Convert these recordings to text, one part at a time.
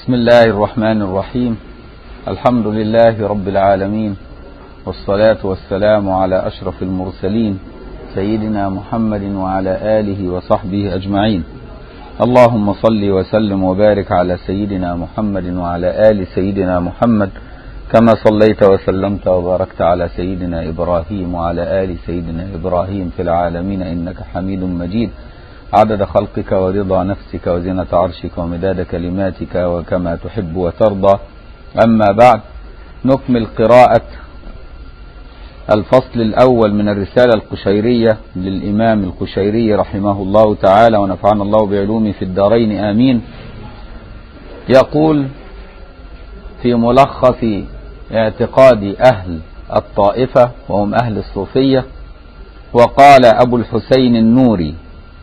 بسم الله الرحمن الرحيم. الحمد لله رب العالمين، والصلاة والسلام على أشرف المرسلين سيدنا محمد وعلى آله وصحبه أجمعين. اللهم صل وسلم وبارك على سيدنا محمد وعلى آل سيدنا محمد كما صليت وسلمت وباركت على سيدنا إبراهيم وعلى آل سيدنا إبراهيم في العالمين إنك حميد مجيد، عدد خلقك ورضا نفسك وزنة عرشك ومداد كلماتك وكما تحب وترضى. أما بعد، نكمل قراءة الفصل الأول من الرسالة القشيرية للإمام القشيري رحمه الله تعالى ونفعنا الله بعلومه في الدارين آمين. يقول في ملخص اعتقاد أهل الطائفة وهم أهل الصوفية: وقال أبو الحسين النوري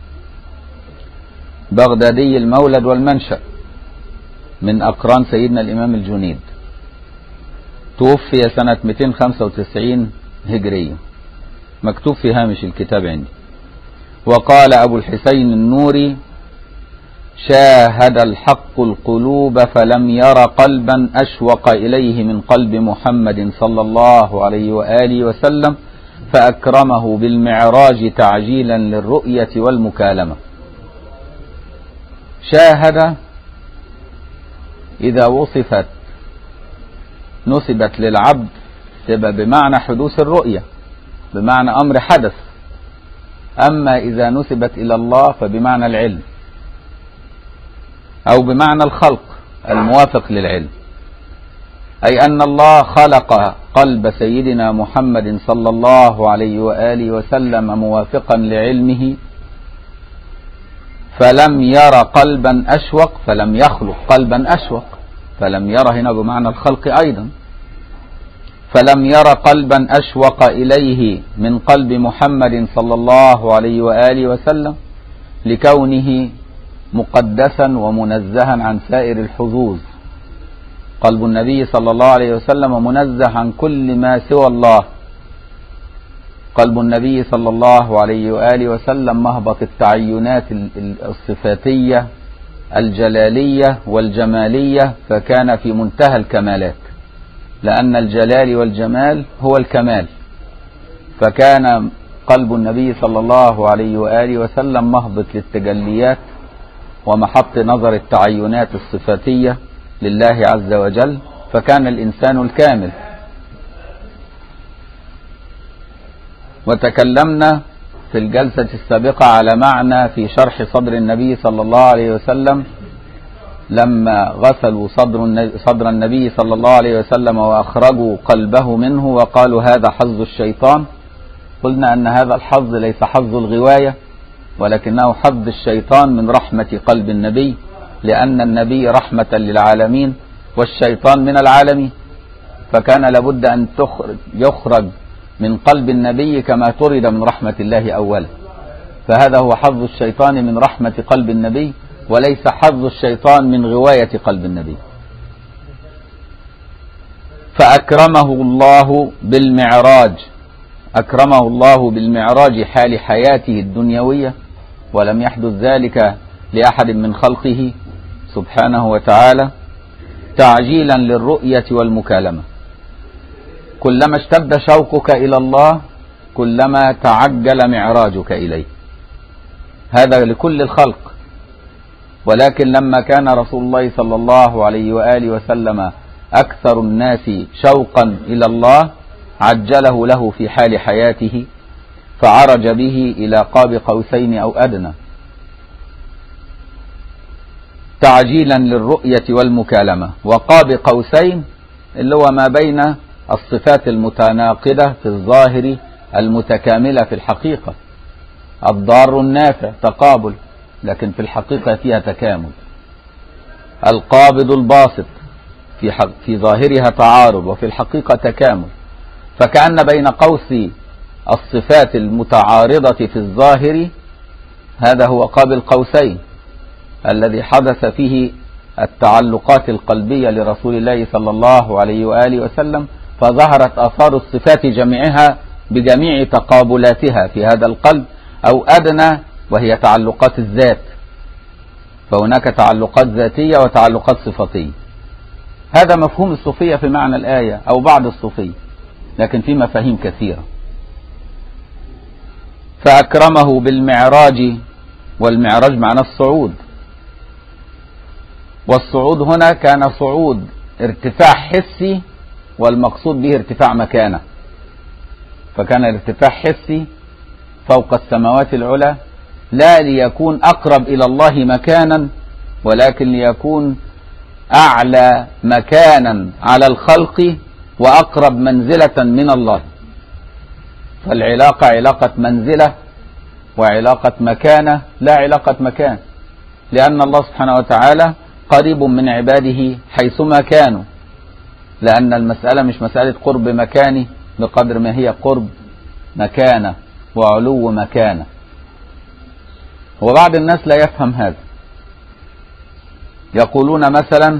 بغدادي المولد والمنشأ من أقران سيدنا الإمام الجنيد، توفي سنة 295 هجرية، مكتوب في هامش الكتاب عندي. وقال أبو الحسين النوري: شاهد الحق القلوب فلم ير قلبا أشوق إليه من قلب محمد صلى الله عليه وآله وسلم، فأكرمه بالمعراج تعجيلا للرؤية والمكالمة. شاهد إذا وصفت نسبت للعبد تبقى بمعنى حدوث الرؤية، بمعنى أمر حدث. أما إذا نسبت إلى الله فبمعنى العلم أو بمعنى الخلق الموافق للعلم، أي أن الله خلق قلب سيدنا محمد صلى الله عليه وآله وسلم موافقا لعلمه، فلم ير قلبا أشوق، فلم يخلق قلبا أشوق، فلم ير هنا بمعنى الخلق أيضا، فلم ير قلبا أشوق إليه من قلب محمد صلى الله عليه وآله وسلم، لكونه مقدسا ومنزها عن سائر الحظوظ. قلب النبي صلى الله عليه وسلم منزه عن كل ما سوى الله. قلب النبي صلى الله عليه وآله وسلم مهبط التعينات الصفاتية الجلالية والجمالية، فكان في منتهى الكمالات، لأن الجلال والجمال هو الكمال. فكان قلب النبي صلى الله عليه وآله وسلم مهبط للتجليات ومحط نظر التعينات الصفاتية لله عز وجل، فكان الإنسان الكامل. وتكلمنا في الجلسة السابقة على معنى في شرح صدر النبي صلى الله عليه وسلم لما غسلوا صدر النبي صلى الله عليه وسلم وأخرجوا قلبه منه وقالوا هذا حظ الشيطان. قلنا أن هذا الحظ ليس حظ الغواية، ولكنه حظ الشيطان من رحمة قلب النبي، لأن النبي رحمة للعالمين والشيطان من العالمين، فكان لابد أن يخرج من قلب النبي كما طرد من رحمة الله أولا. فهذا هو حظ الشيطان من رحمة قلب النبي، وليس حظ الشيطان من غواية قلب النبي. فأكرمه الله بالمعراج، أكرمه الله بالمعراج حال حياته الدنيوية، ولم يحدث ذلك لأحد من خلقه سبحانه وتعالى، تعجيلا للرؤية والمكالمة. كلما اشتد شوقك إلى الله كلما تعجل معراجك إليه، هذا لكل الخلق. ولكن لما كان رسول الله صلى الله عليه وآله وسلم أكثر الناس شوقا إلى الله عجله له في حال حياته، فعرج به إلى قاب قوسين أو أدنى، تعجيلا للرؤية والمكالمة. وقاب قوسين اللي هو ما بين الصفات المتناقضة في الظاهر المتكاملة في الحقيقة. الضار النافع تقابل، لكن في الحقيقة فيها تكامل. القابض الباسط في ظاهرها تعارض وفي الحقيقة تكامل. فكأن بين قوس الصفات المتعارضة في الظاهر هذا هو قاب القوسين الذي حدث فيه التعلقات القلبية لرسول الله صلى الله عليه وآله وسلم، فظهرت آثار الصفات جميعها بجميع تقابلاتها في هذا القلب، أو أدنى وهي تعلقات الذات. فهناك تعلقات ذاتية وتعلقات صفاتية. هذا مفهوم الصوفية في معنى الآية أو بعض الصوفية، لكن في مفاهيم كثيرة. فأكرمه بالمعراج، والمعراج معنى الصعود، والصعود هنا كان صعود ارتفاع حسي، والمقصود به ارتفاع مكانة، فكان ارتفاع حسي فوق السماوات العلى، لا ليكون أقرب إلى الله مكانا، ولكن ليكون أعلى مكانا على الخلق وأقرب منزلة من الله. فالعلاقة علاقة منزلة وعلاقة مكانة، لا علاقة مكان، لأن الله سبحانه وتعالى قريب من عباده حيثما كانوا، لأن المسألة مش مسألة قرب مكاني بقدر ما هي قرب مكانة وعلو مكانة. وبعض الناس لا يفهم هذا، يقولون مثلا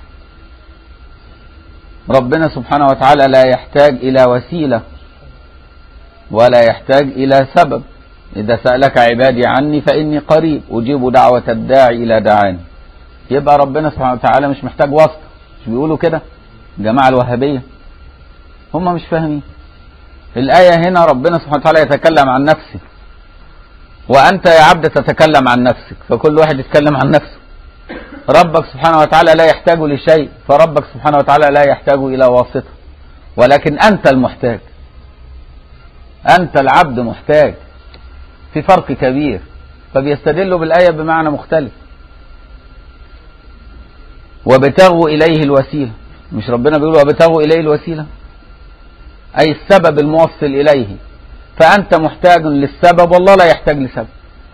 ربنا سبحانه وتعالى لا يحتاج إلى وسيلة ولا يحتاج إلى سبب، إذا سألك عبادي عني فإني قريب أجيب دعوة الداعي إلى دعاني. يبقى ربنا سبحانه وتعالى مش محتاج واسطة. مش بيقولوا كده جماعة الوهابية؟ هم مش فاهمين الآية. هنا ربنا سبحانه وتعالى يتكلم عن نفسه، وأنت يا عبد تتكلم عن نفسك، فكل واحد يتكلم عن نفسه. ربك سبحانه وتعالى لا يحتاج لشيء، فربك سبحانه وتعالى لا يحتاج إلى واسطة، ولكن أنت المحتاج، أنت العبد محتاج، في فرق كبير. فبيستدلوا بالآية بمعنى مختلف. وابتغوا إليه الوسيلة، مش ربنا بيقول وابتغوا إليه الوسيلة، أي السبب الموصل إليه، فأنت محتاج للسبب والله لا يحتاج لسبب.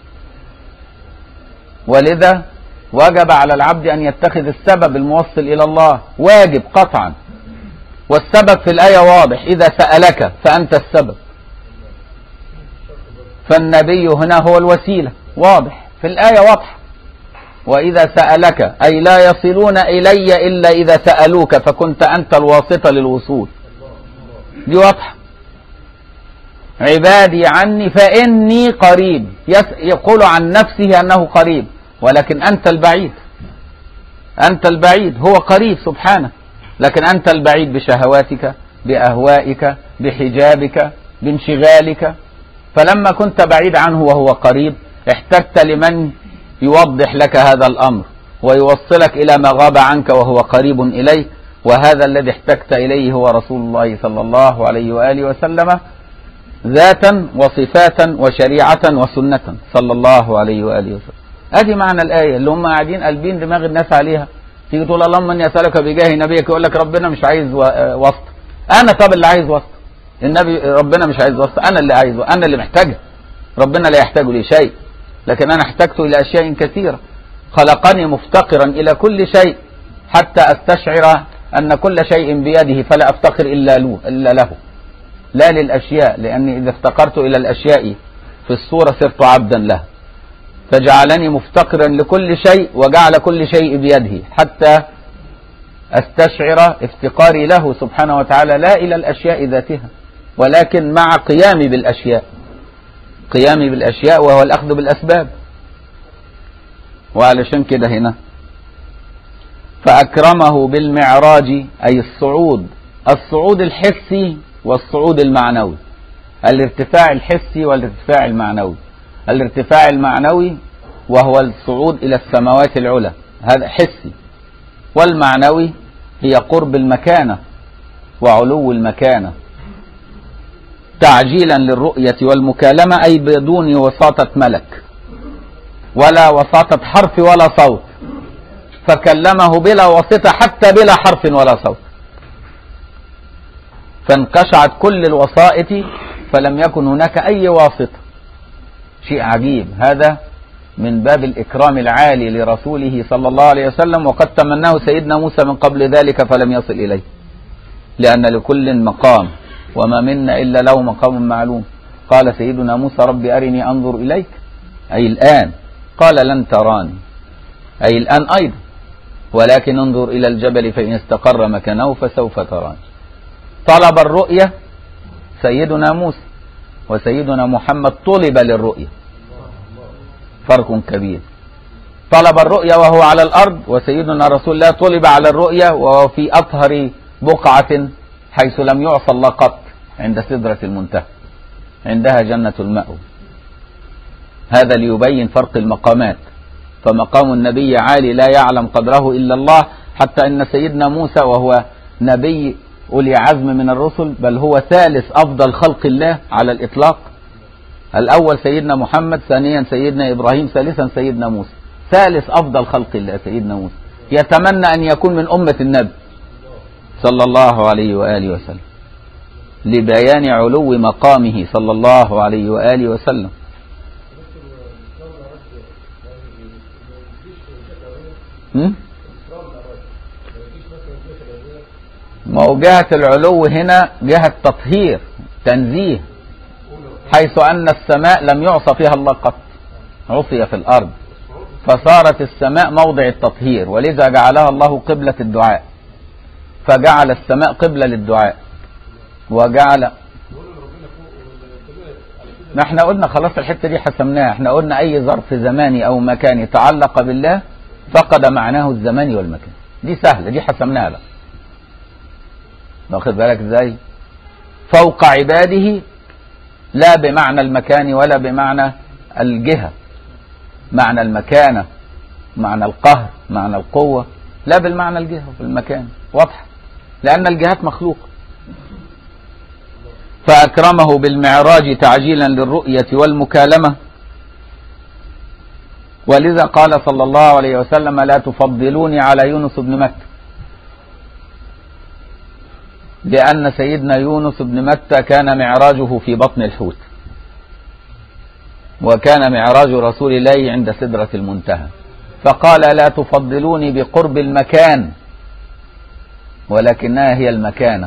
ولذا وجب على العبد أن يتخذ السبب الموصل إلى الله، واجب قطعا. والسبب في الآية واضح، إذا سألك فأنت السبب، فالنبي هنا هو الوسيلة، واضح في الآية واضح. وإذا سألك أي لا يصلون إلي إلا إذا سألوك، فكنت أنت الواسطة للوصول، دي واضحة. عبادي عني فإني قريب، يقول عن نفسه أنه قريب، ولكن أنت البعيد، أنت البعيد، هو قريب سبحانه، لكن أنت البعيد بشهواتك بأهوائك بحجابك بانشغالك. فلما كنت بعيد عنه وهو قريب احتجت لمن يوضح لك هذا الأمر ويوصلك إلى ما غاب عنك وهو قريب إليك، وهذا الذي احتجت إليه هو رسول الله صلى الله عليه وآله وسلم، ذاتا وصفاتا وشريعة وسنة صلى الله عليه وآله وسلم. ادي معنى الآية اللي هم قاعدين قلبين دماغ الناس عليها. تيجي تقول اللهم اني اسألك بجاه نبيك، يقول لك ربنا مش عايز واسطة. انا طب اللي عايز واسطة، النبي ربنا مش عايز واسطة، انا اللي عايز، انا اللي محتاجها. ربنا لا يحتاج لي شيء، لكن انا احتجت الى اشياء كثيرة. خلقني مفتقرا الى كل شيء حتى استشعر ان كل شيء بيده، فلا افتقر الا له، لا للاشياء، لاني اذا افتقرت الى الاشياء في الصورة صرت عبدا له. فجعلني مفتقرا لكل شيء وجعل كل شيء بيده حتى استشعر افتقاري له سبحانه وتعالى، لا الى الاشياء ذاتها، ولكن مع قيامي بالاشياء، قيامي بالاشياء وهو الاخذ بالاسباب. وعلشان كده هنا فاكرمه بالمعراج اي الصعود، الصعود الحسي والصعود المعنوي، الارتفاع الحسي والارتفاع المعنوي. الارتفاع المعنوي وهو الصعود إلى السماوات العلى، هذا حسي، والمعنوي هي قرب المكانة وعلو المكانة، تعجيلا للرؤية والمكالمة، أي بدون وساطة ملك ولا وساطة حرف ولا صوت، فكلمه بلا واسطة حتى بلا حرف ولا صوت، فانقشعت كل الوسائط فلم يكن هناك أي واسطة. شيء عجيب، هذا من باب الإكرام العالي لرسوله صلى الله عليه وسلم، وقد تمناه سيدنا موسى من قبل ذلك فلم يصل إليه، لأن لكل مقام وما منا إلا له مقام معلوم. قال سيدنا موسى رب أرني أنظر إليك، أي الآن، قال لن تراني، أي الآن أيضا، ولكن انظر إلى الجبل فإن استقر مكانه فسوف تراني. طلب الرؤية سيدنا موسى، وسيدنا محمد طلب للرؤية، فرق كبير. طلب الرؤيا وهو على الأرض، وسيدنا رسول الله طلب على الرؤيا وهو في أطهر بقعة حيث لم يعصى الله قط، عند سدرة المنتهى، عندها جنة المأوى. هذا ليبين فرق المقامات، فمقام النبي عالي لا يعلم قدره إلا الله، حتى إن سيدنا موسى وهو نبي أولي عزم من الرسل، بل هو ثالث أفضل خلق الله على الإطلاق. الأول سيدنا محمد، ثانيا سيدنا إبراهيم، ثالثا سيدنا موسى، ثالث أفضل خلق الله سيدنا موسى، يتمنى أن يكون من أمة النبي صلى الله عليه وآله وسلم، لبيان علو مقامه صلى الله عليه وآله وسلم. ما هو جهة العلو هنا جهة تطهير تنزيه، حيث أن السماء لم يعصى فيها الله قط، عصي في الأرض، فصارت السماء موضع التطهير، ولذا جعلها الله قبلة الدعاء، فجعل السماء قبلة للدعاء، وجعل. نحن قلنا خلاص الحتة دي حسمناها، احنا قلنا أي ظرف زماني أو مكاني تعلق بالله فقد معناه الزمان والمكان، دي سهلة، دي حسمناها بقى. واخد بالك ازاي؟ فوق عباده لا بمعنى المكان ولا بمعنى الجهة، معنى المكانة، معنى القهر، معنى القوة، لا بالمعنى الجهة والمكان، واضح، لأن الجهات مخلوقة. فأكرمه بالمعراج تعجيلا للرؤية والمكالمة، ولذا قال صلى الله عليه وسلم: لا تفضلوني على يونس بن متى، لأن سيدنا يونس بن متى كان معراجه في بطن الحوت، وكان معراج رسول الله عند سدرة المنتهى، فقال: لا تفضلوني بقرب المكان ولكنها هي المكانة،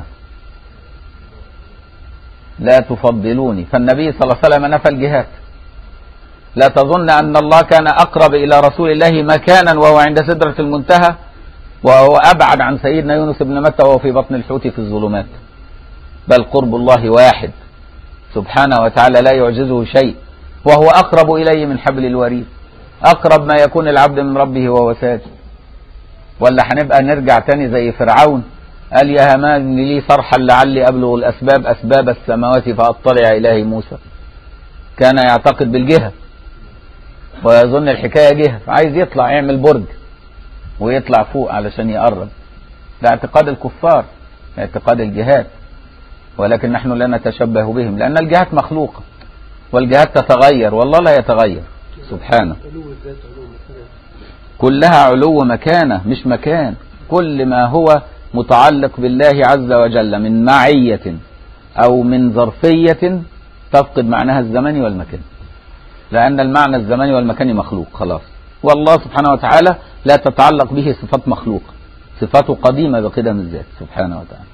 لا تفضلوني. فالنبي صلى الله عليه وسلم نفى الجهات، لا تظن أن الله كان أقرب إلى رسول الله مكانا وهو عند سدرة المنتهى، وهو أبعد عن سيدنا يونس بن متى وهو في بطن الحوت في الظلمات، بل قرب الله واحد سبحانه وتعالى لا يعجزه شيء، وهو أقرب إليه من حبل الوريد، أقرب ما يكون العبد من ربه وهو ساجد. ولا هنبقى نرجع تاني زي فرعون، قال: يا هامان لي صرحا لعلي أبلغ الأسباب أسباب السماوات فأطلع إلهي موسى. كان يعتقد بالجهة ويظن الحكاية جهة، فعايز يطلع يعمل برج ويطلع فوق علشان يقرب. ده اعتقاد الكفار، اعتقاد الجهات، ولكن نحن لا نتشبه بهم، لأن الجهات مخلوقة والجهات تتغير، والله لا يتغير سبحانه. كلها علو مكانة مش مكان، كل ما هو متعلق بالله عز وجل من معية أو من ظرفية تفقد معناها الزمن والمكان، لأن المعنى الزمني والمكاني مخلوق خلاص، والله سبحانه وتعالى لا تتعلق به صفات مخلوقة، صفاته قديمة بقدم الذات سبحانه وتعالى.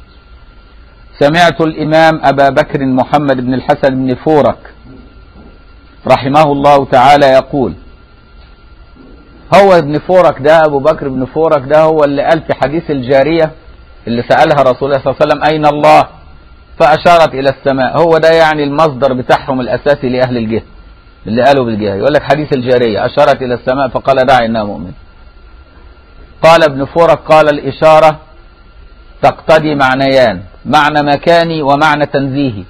سمعت الإمام أبا بكر محمد بن الحسن بن فورك رحمه الله تعالى يقول، هو ابن فورك ده، أبو بكر بن فورك ده هو اللي قال في حديث الجارية اللي سألها رسول الله صلى الله عليه وسلم: أين الله؟ فأشارت إلى السماء. هو ده يعني المصدر بتاعهم الأساسي لأهل الجهة اللي قالوا بالجهة، يقول لك حديث الجارية أشارت إلى السماء فقال: دعي إنها مؤمن. قال ابن فورك: قال الإشارة تقتضي معنيان، معنى مكاني ومعنى تنزيهي.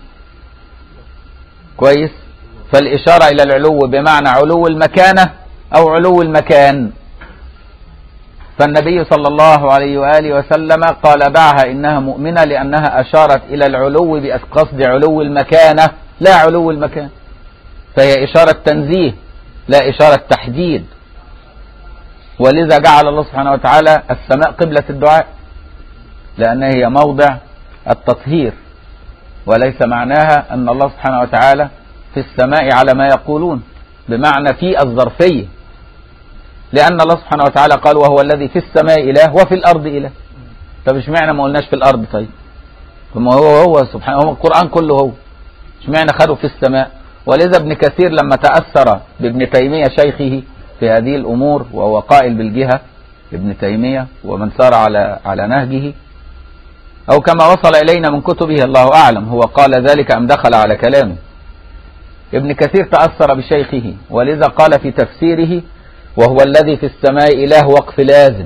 كويس؟ فالإشارة إلى العلو بمعنى علو المكانة أو علو المكان. فالنبي صلى الله عليه وآله وسلم قال: دعها إنها مؤمنة، لأنها أشارت إلى العلو بقصد علو المكانة لا علو المكان، فهي إشارة تنزيه لا إشارة تحديد. ولذا جعل الله سبحانه وتعالى السماء قبلة الدعاء، لأنها هي موضع التطهير، وليس معناها أن الله سبحانه وتعالى في السماء على ما يقولون، بمعنى في الظرفية، لأن الله سبحانه وتعالى قال: وهو الذي في السماء إله وفي الأرض إله. طب اشمعنى ما قلناش في الأرض؟ طيب ثم هو سبحانه، هو القرآن كله هو، اشمعنى خدوا في السماء؟ ولذا ابن كثير لما تأثر بابن تيمية شيخه في هذه الأمور، وهو قائل بالجهة ابن تيمية ومن سار على نهجه، أو كما وصل إلينا من كتبه الله أعلم، هو قال ذلك أم دخل على كلامه. ابن كثير تأثر بشيخه، ولذا قال في تفسيره: وهو الذي في السماء إله وقف لازم.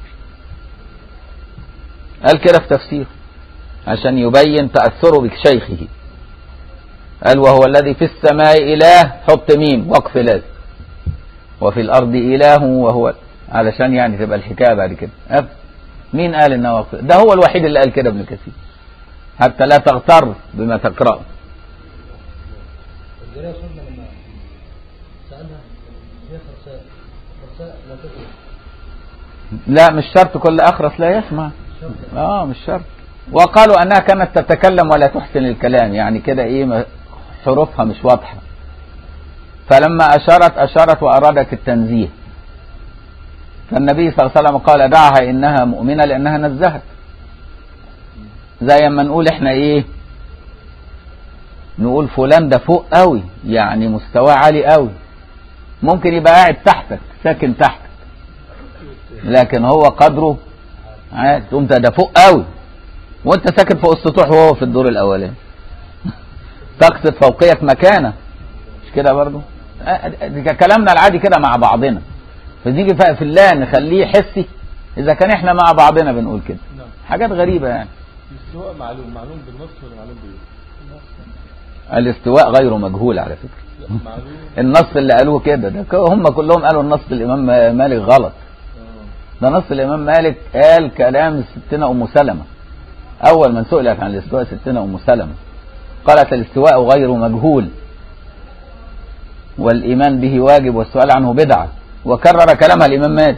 قال كده في تفسيره عشان يبين تأثره بشيخه. قال وهو الذي في السماء إله، حط ميم وقف لازم، وفي الأرض إله وهو، علشان يعني تبقى الحكاية بعد كده. مين قال إنه وقف؟ ده هو الوحيد اللي قال كده ابن كثير، حتى لا تغتر بما تقرأه. لا مش شرط كل أخرس لا يسمع. مش شرط. وقالوا أنها كانت تتكلم ولا تحسن الكلام، يعني كده إيه حروفها مش واضحة، فلما أشارت وأرادت التنزيه، فالنبي صلى الله عليه وسلم قال دعها إنها مؤمنة لأنها نزهت. زي ما نقول إحنا إيه، نقول فلان ده فوق قوي، يعني مستوى عالي قوي، ممكن يبقى قاعد تحتك ساكن تحتك، لكن هو قدره عادي، تقوم ده فوق قوي وانت ساكن فوق السطوح وهو في الدور الاولاني. تقصد فوقية مكانه، مش كده برضو؟ كلامنا العادي كده مع بعضنا، فنيجي في الله نخليه حسي. اذا كان احنا مع بعضنا بنقول كده حاجات غريبة يعني. الاستواء معلوم بالنص ولا معلوم بايه؟ الاستواء غير مجهول على فكرة. النص اللي قالوه كده ده هم كلهم قالوا النص الامام مالك غلط. ده نص الامام مالك قال كلام ستنا ام سلمة اول من سئلت عن الاستواء، ستنا ام سلمة قالت الاستواء غير مجهول والايمان به واجب والسؤال عنه بدعة، وكرر كلامها الامام مالك.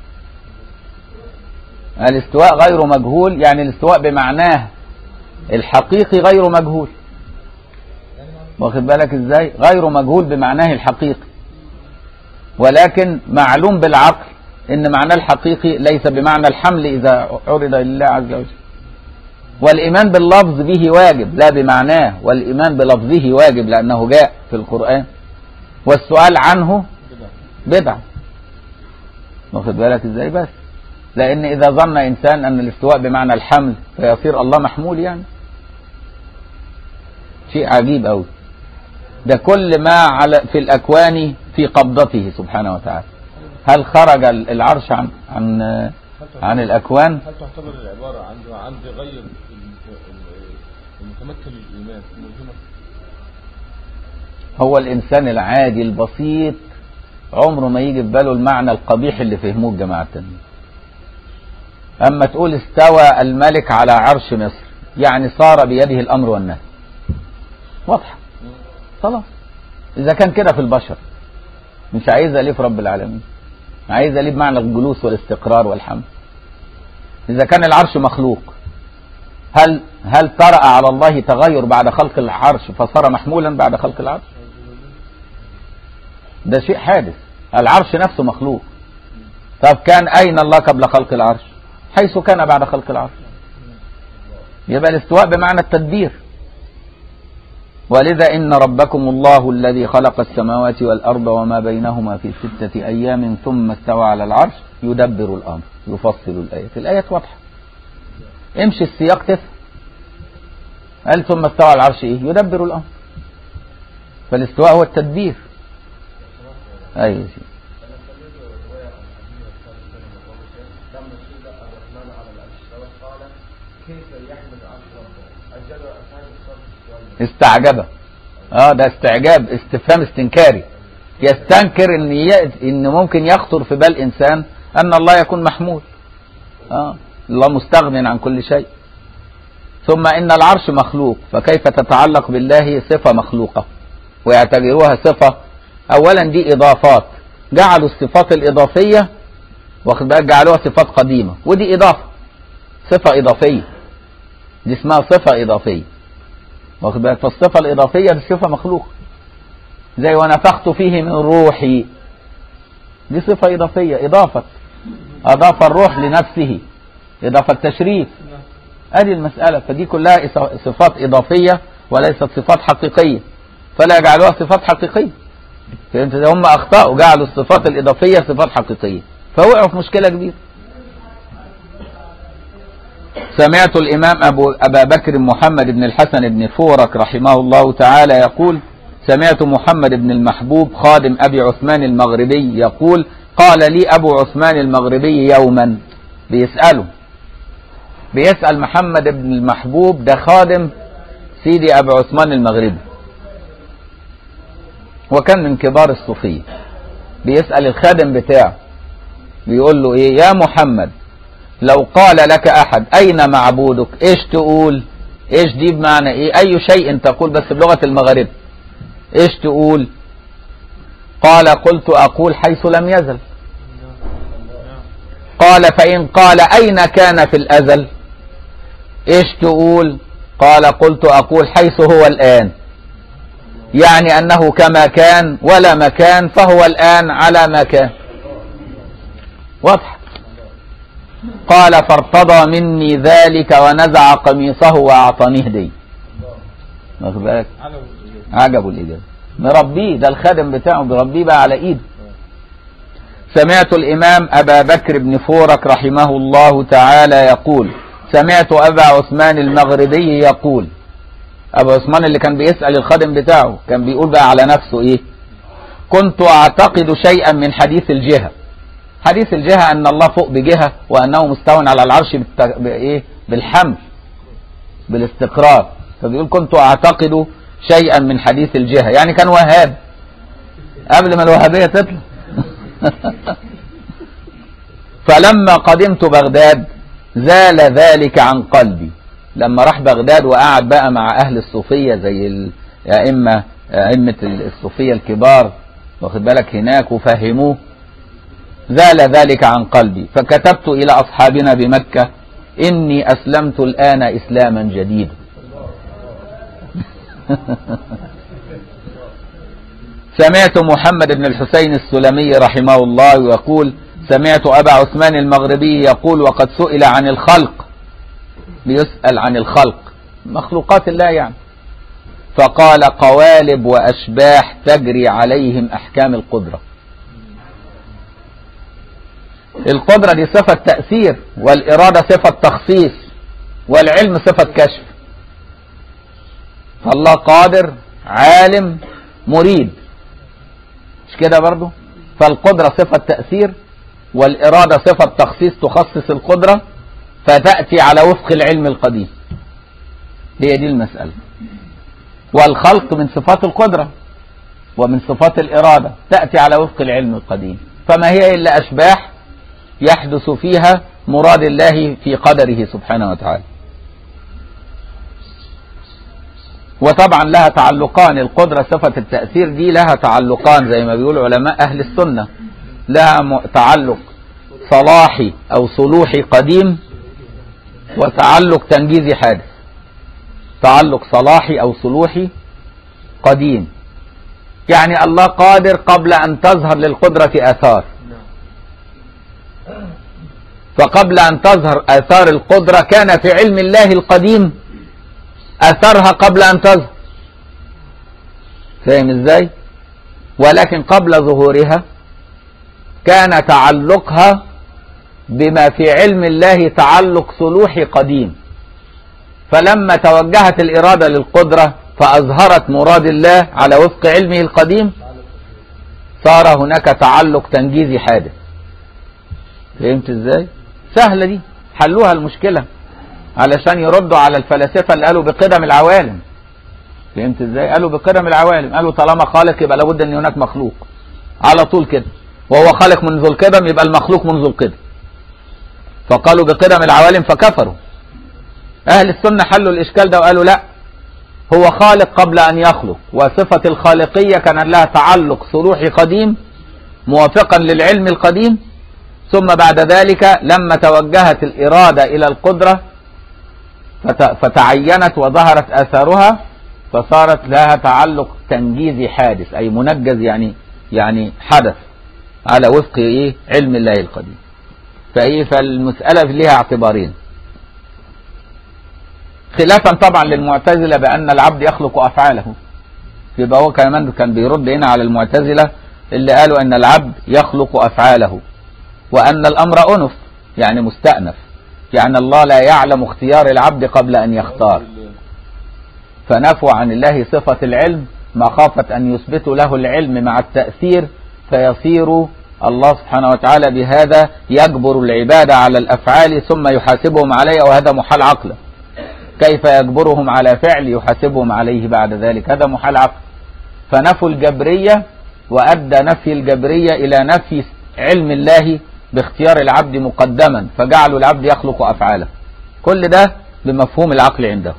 الاستواء غير مجهول يعني الاستواء بمعناه الحقيقي غير مجهول، واخد بالك ازاي؟ غير مجهول بمعناه الحقيقي، ولكن معلوم بالعقل ان معناه الحقيقي ليس بمعنى الحمل اذا عرض لله عز وجل. والايمان باللفظ به واجب لا بمعناه، والايمان بلفظه واجب لانه جاء في القرآن، والسؤال عنه بدعة، واخد بالك ازاي؟ بس لان اذا ظن انسان ان الاستواء بمعنى الحمل فيصير الله محمول، يعني شيء عجيب قوي. ده كل ما على في الاكوان في قبضته سبحانه وتعالى. هل خرج العرش عن الاكوان؟ هل تعتبر العبارة عند غير المتمكن الايمان ملزمة؟ هو الانسان العادي البسيط عمره ما يجي في باله المعنى القبيح اللي فهموه الجماعة التانيين. اما تقول استوى الملك على عرش مصر، يعني صار بيده الامر والنهي، واضحة خلاص. اذا كان كده في البشر مش عايزة ليه في رب العالمين؟ عايزة ليه بمعنى الجلوس والاستقرار والحمد؟ اذا كان العرش مخلوق، هل طرأ على الله تغير بعد خلق العرش فصار محمولا بعد خلق العرش؟ ده شيء حادث. العرش نفسه مخلوق. طب كان اين الله قبل خلق العرش؟ حيث كان بعد خلق العرش. يبقى الاستواء بمعنى التدبير. ولذا إن ربكم الله الذي خلق السماوات والأرض وما بينهما في 6 أيام ثم استوى على العرش يدبر الأمر يفصل الآيات. الآيات واضحة، امشي السياق تفهم. قال ثم استوى على العرش إيه؟ يدبر الأمر. فالاستواء هو التدبير. أيوة شيء. استعجبه. ده استعجاب، استفهام استنكاري، يستنكر ان ممكن يخطر في بال انسان ان الله يكون محمول. الله مستغن عن كل شيء. ثم ان العرش مخلوق، فكيف تتعلق بالله صفة مخلوقة ويعتبروها صفة؟ اولا دي اضافات، جعلوا الصفات الاضافية واخد بالك جعلوها صفات قديمة، ودي اضافة، صفة اضافية، دي اسمها صفة اضافية، واخد بالك؟ فالصفة الإضافية دي صفة مخلوقة، زي ونفخت فيه من روحي، دي صفة إضافية، أضاف الروح لنفسه، إضافة تشريف. هذه المسألة. فدي كلها صفات إضافية وليست صفات حقيقية، فلا يجعلوها صفات حقيقية. فهمت؟ هم أخطأوا، جعلوا الصفات الإضافية صفات حقيقية، فوقعوا في مشكلة كبيرة. سمعت الإمام أبا بكر محمد بن الحسن بن فورك رحمه الله تعالى يقول: سمعت محمد بن المحبوب خادم أبي عثمان المغربي يقول: قال لي أبو عثمان المغربي يوما، بيسأل محمد بن المحبوب، ده خادم سيدي أبو عثمان المغربي وكان من كبار الصوفية، بيسأل الخادم بتاعه بيقول له ايه؟ يا محمد لو قال لك أحد أين معبودك ايش تقول؟ ايش دي بمعنى ايه؟ أي شيء تقول، بس بلغة المغرب ايش تقول؟ قال قلت أقول حيث لم يزل. قال فإن قال أين كان في الأزل ايش تقول؟ قال قلت أقول حيث هو الآن، يعني أنه كما كان ولا مكان فهو الآن على ما كان. واضح؟ قال فارتضى مني ذلك ونزع قميصه وأعطانيه هدية. واخد بالك؟ عجبوا الإجابة، مربيه، ده الخادم بتاعه بيربيه بقى على إيده. سمعت الإمام أبا بكر بن فورك رحمه الله تعالى يقول، سمعت أبا عثمان المغربي يقول، أبو عثمان اللي كان بيسأل الخادم بتاعه كان بيقول بقى على نفسه إيه؟ كنت أعتقد شيئا من حديث الجهة. حديث الجهة أن الله فوق بجهة وأنه مستوى على العرش بالحمل بالاستقرار، فبيقول كنت أعتقد شيئا من حديث الجهة، يعني كان وهاب قبل ما الوهابية تطلع. فلما قدمت بغداد زال ذلك عن قلبي. لما راح بغداد وقعد بقى مع أهل الصوفية زي أئمة الصوفية الكبار، واخد بالك، هناك وفهموه، زال ذلك عن قلبي. فكتبت إلى أصحابنا بمكة إني أسلمت الآن إسلاما جديدا. سمعت محمد بن الحسين السلمي رحمه الله يقول، سمعت أبا عثمان المغربي يقول وقد سئل عن الخلق، بيسأل عن الخلق مخلوقات الله يعني، فقال قوالب وأشباح تجري عليهم أحكام القدرة. القدرة دي صفة تأثير، والإرادة صفة تخصيص، والعلم صفة كشف. فالله قادر عالم مريد، مش كده برضو؟ فالقدرة صفة تأثير، والإرادة صفة تخصيص تخصص القدرة، فتأتي على وفق العلم القديم. هي دي المسألة. والخلق من صفات القدرة ومن صفات الإرادة، تأتي على وفق العلم القديم. فما هي إلا أشباح يحدث فيها مراد الله في قدره سبحانه وتعالى. وطبعا لها تعلقان، القدرة صفة التأثير دي لها تعلقان زي ما بيقول علماء أهل السنة، لها تعلق صلاحي أو صلوحي قديم، وتعلق تنجيزي حادث. تعلق صلاحي أو صلوحي قديم، يعني الله قادر قبل أن تظهر للقدرة آثار، فقبل أن تظهر آثار القدرة كان في علم الله القديم أثرها قبل أن تظهر. فاهم إزاي؟ ولكن قبل ظهورها كان تعلقها بما في علم الله تعلق صلوحي قديم، فلما توجهت الإرادة للقدرة فأظهرت مراد الله على وفق علمه القديم، صار هناك تعلق تنجيزي حادث. فهمت إزاي؟ سهلة دي، حلوها المشكلة علشان يردوا على الفلاسفة اللي قالوا بقدم العوالم. فهمت إزاي؟ قالوا بقدم العوالم، قالوا طالما خالق يبقى لابد أن هناك مخلوق على طول كده، وهو خالق منذ القدم يبقى المخلوق منذ القدم، فقالوا بقدم العوالم فكفروا. أهل السنة حلوا الإشكال ده وقالوا لا، هو خالق قبل أن يخلق، وصفة الخالقية كان لها تعلق صلوحي قديم موافقا للعلم القديم، ثم بعد ذلك لما توجهت الإرادة إلى القدرة فتعينت وظهرت آثارها، فصارت لها تعلق تنجيزي حادث، أي منجز، يعني حدث على وفق علم الله القديم. فالمسألة لها اعتبارين، خلافا طبعا للمعتزلة بأن العبد يخلق أفعاله. يبقى هو كمان كان بيرد هنا على المعتزلة اللي قالوا أن العبد يخلق أفعاله، وأن الأمر أنف يعني مستأنف، يعني الله لا يعلم اختيار العبد قبل أن يختار، فنفوا عن الله صفة العلم مخافة أن يثبتوا له العلم مع التأثير فيصير الله سبحانه وتعالى بهذا يجبر العباد على الأفعال ثم يحاسبهم عليها، وهذا محال عقلا. كيف يجبرهم على فعل يحاسبهم عليه بعد ذلك؟ هذا محال عقل. فنفوا الجبرية، وأدى نفي الجبرية إلى نفي علم الله باختيار العبد مقدما، فجعلوا العبد يخلق أفعاله. كل ده بمفهوم العقل عنده.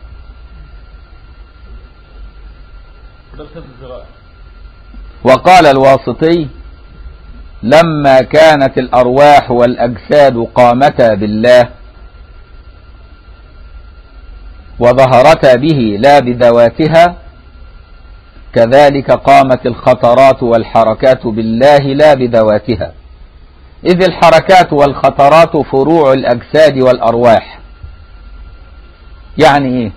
وقال الواسطي: لما كانت الأرواح والأجساد قامتا بالله وظهرتا به لا بذواتها، كذلك قامت الخطرات والحركات بالله لا بذواتها، إذ الحركات والخطرات فروع الأجساد والأرواح. يعني إيه؟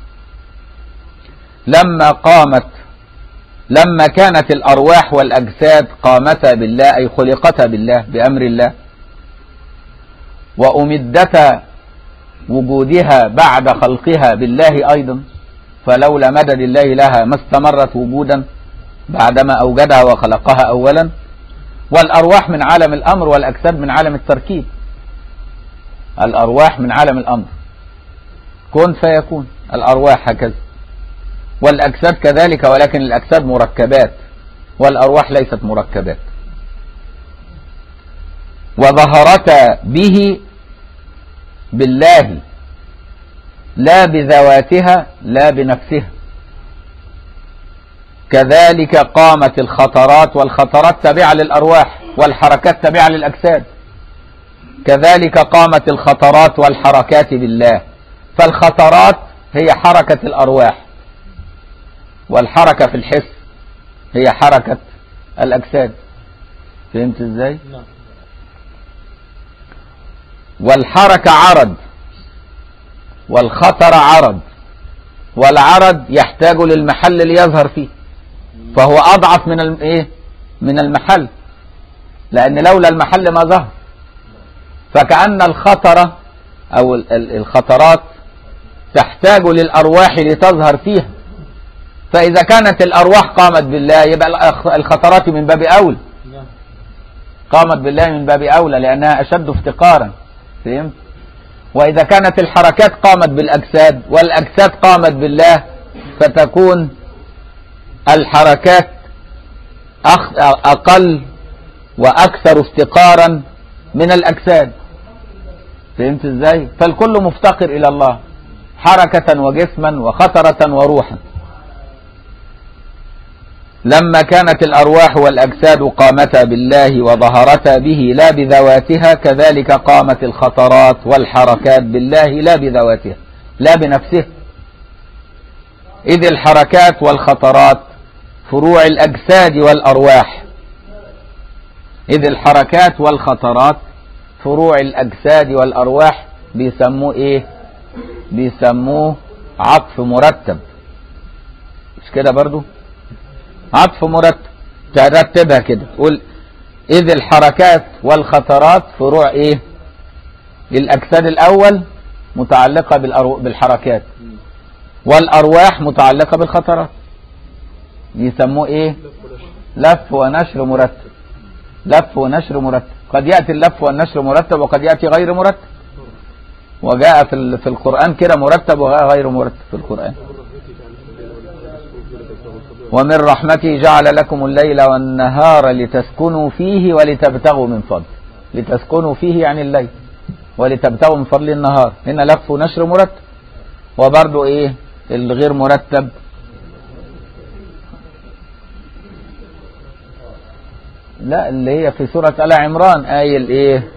لما كانت الأرواح والأجساد قامتا بالله، أي خلقتا بالله بأمر الله، وأمدتا وجودها بعد خلقها بالله أيضا، فلولا مدد الله لها ما استمرت وجودا بعدما أوجدها وخلقها أولا. والأرواح من عالم الأمر، والأجساد من عالم التركيب. الأرواح من عالم الأمر، كن فيكون، الأرواح هكذا، والأجساد كذلك، ولكن الأجساد مركبات والأرواح ليست مركبات. وظهرتا به بالله لا بذواتها لا بنفسها، كذلك قامت الخطرات، والخطرات تابعة للأرواح والحركات تابعة للأجساد، كذلك قامت الخطرات والحركات بالله. فالخطرات هي حركة الأرواح، والحركة في الحس هي حركة الأجساد. فهمت ازاي؟ والحركة عرض، والخطر عرض، والعرض يحتاج للمحل ليظهر فيه، فهو أضعف من المحل، لأن لولا المحل ما ظهر. فكأن الخطرة أو الخطرات تحتاج للأرواح لتظهر فيها، فإذا كانت الأرواح قامت بالله يبقى الخطرات من باب أولى، قامت بالله من باب أولى لأنها أشد افتقارا. فهمت؟ وإذا كانت الحركات قامت بالأجساد والأجساد قامت بالله، فتكون الحركات أقل وأكثر افتقارا من الأجساد. فهمت ازاي؟ فالكل مفتقر إلى الله، حركة وجسما وخطرة وروحا. لما كانت الأرواح والأجساد قامتا بالله وظهرتا به لا بذواتها، كذلك قامت الخطرات والحركات بالله لا بذواتها لا بنفسها، إذ الحركات والخطرات فروع الأجساد والأرواح. إذ الحركات والخطرات فروع الأجساد والأرواح. بيسموه إيه؟ بيسموه عطف مرتب، مش كده برضو؟ عطف مرتب، ترتبها كده، تقول إذ الحركات والخطرات فروع إيه؟ الأجساد الأول متعلقة بالحركات، والأرواح متعلقة بالخطرات. يسموه إيه؟ لف ونشر مرتب. لف ونشر مرتب، قد يأتي اللف والنشر مرتب وقد يأتي غير مرتب، وجاء في القرآن كده مرتب وغير مرتب في القرآن. ومن رحمته جعل لكم الليل والنهار لتسكنوا فيه ولتبتغوا من فضل. لتسكنوا فيه يعني الليل، ولتبتغوا من فضل النهار. هنا لف ونشر مرتب. وبرضو ايه الغير مرتب؟ لا، اللي هي في سورة آل عمران آية الايه؟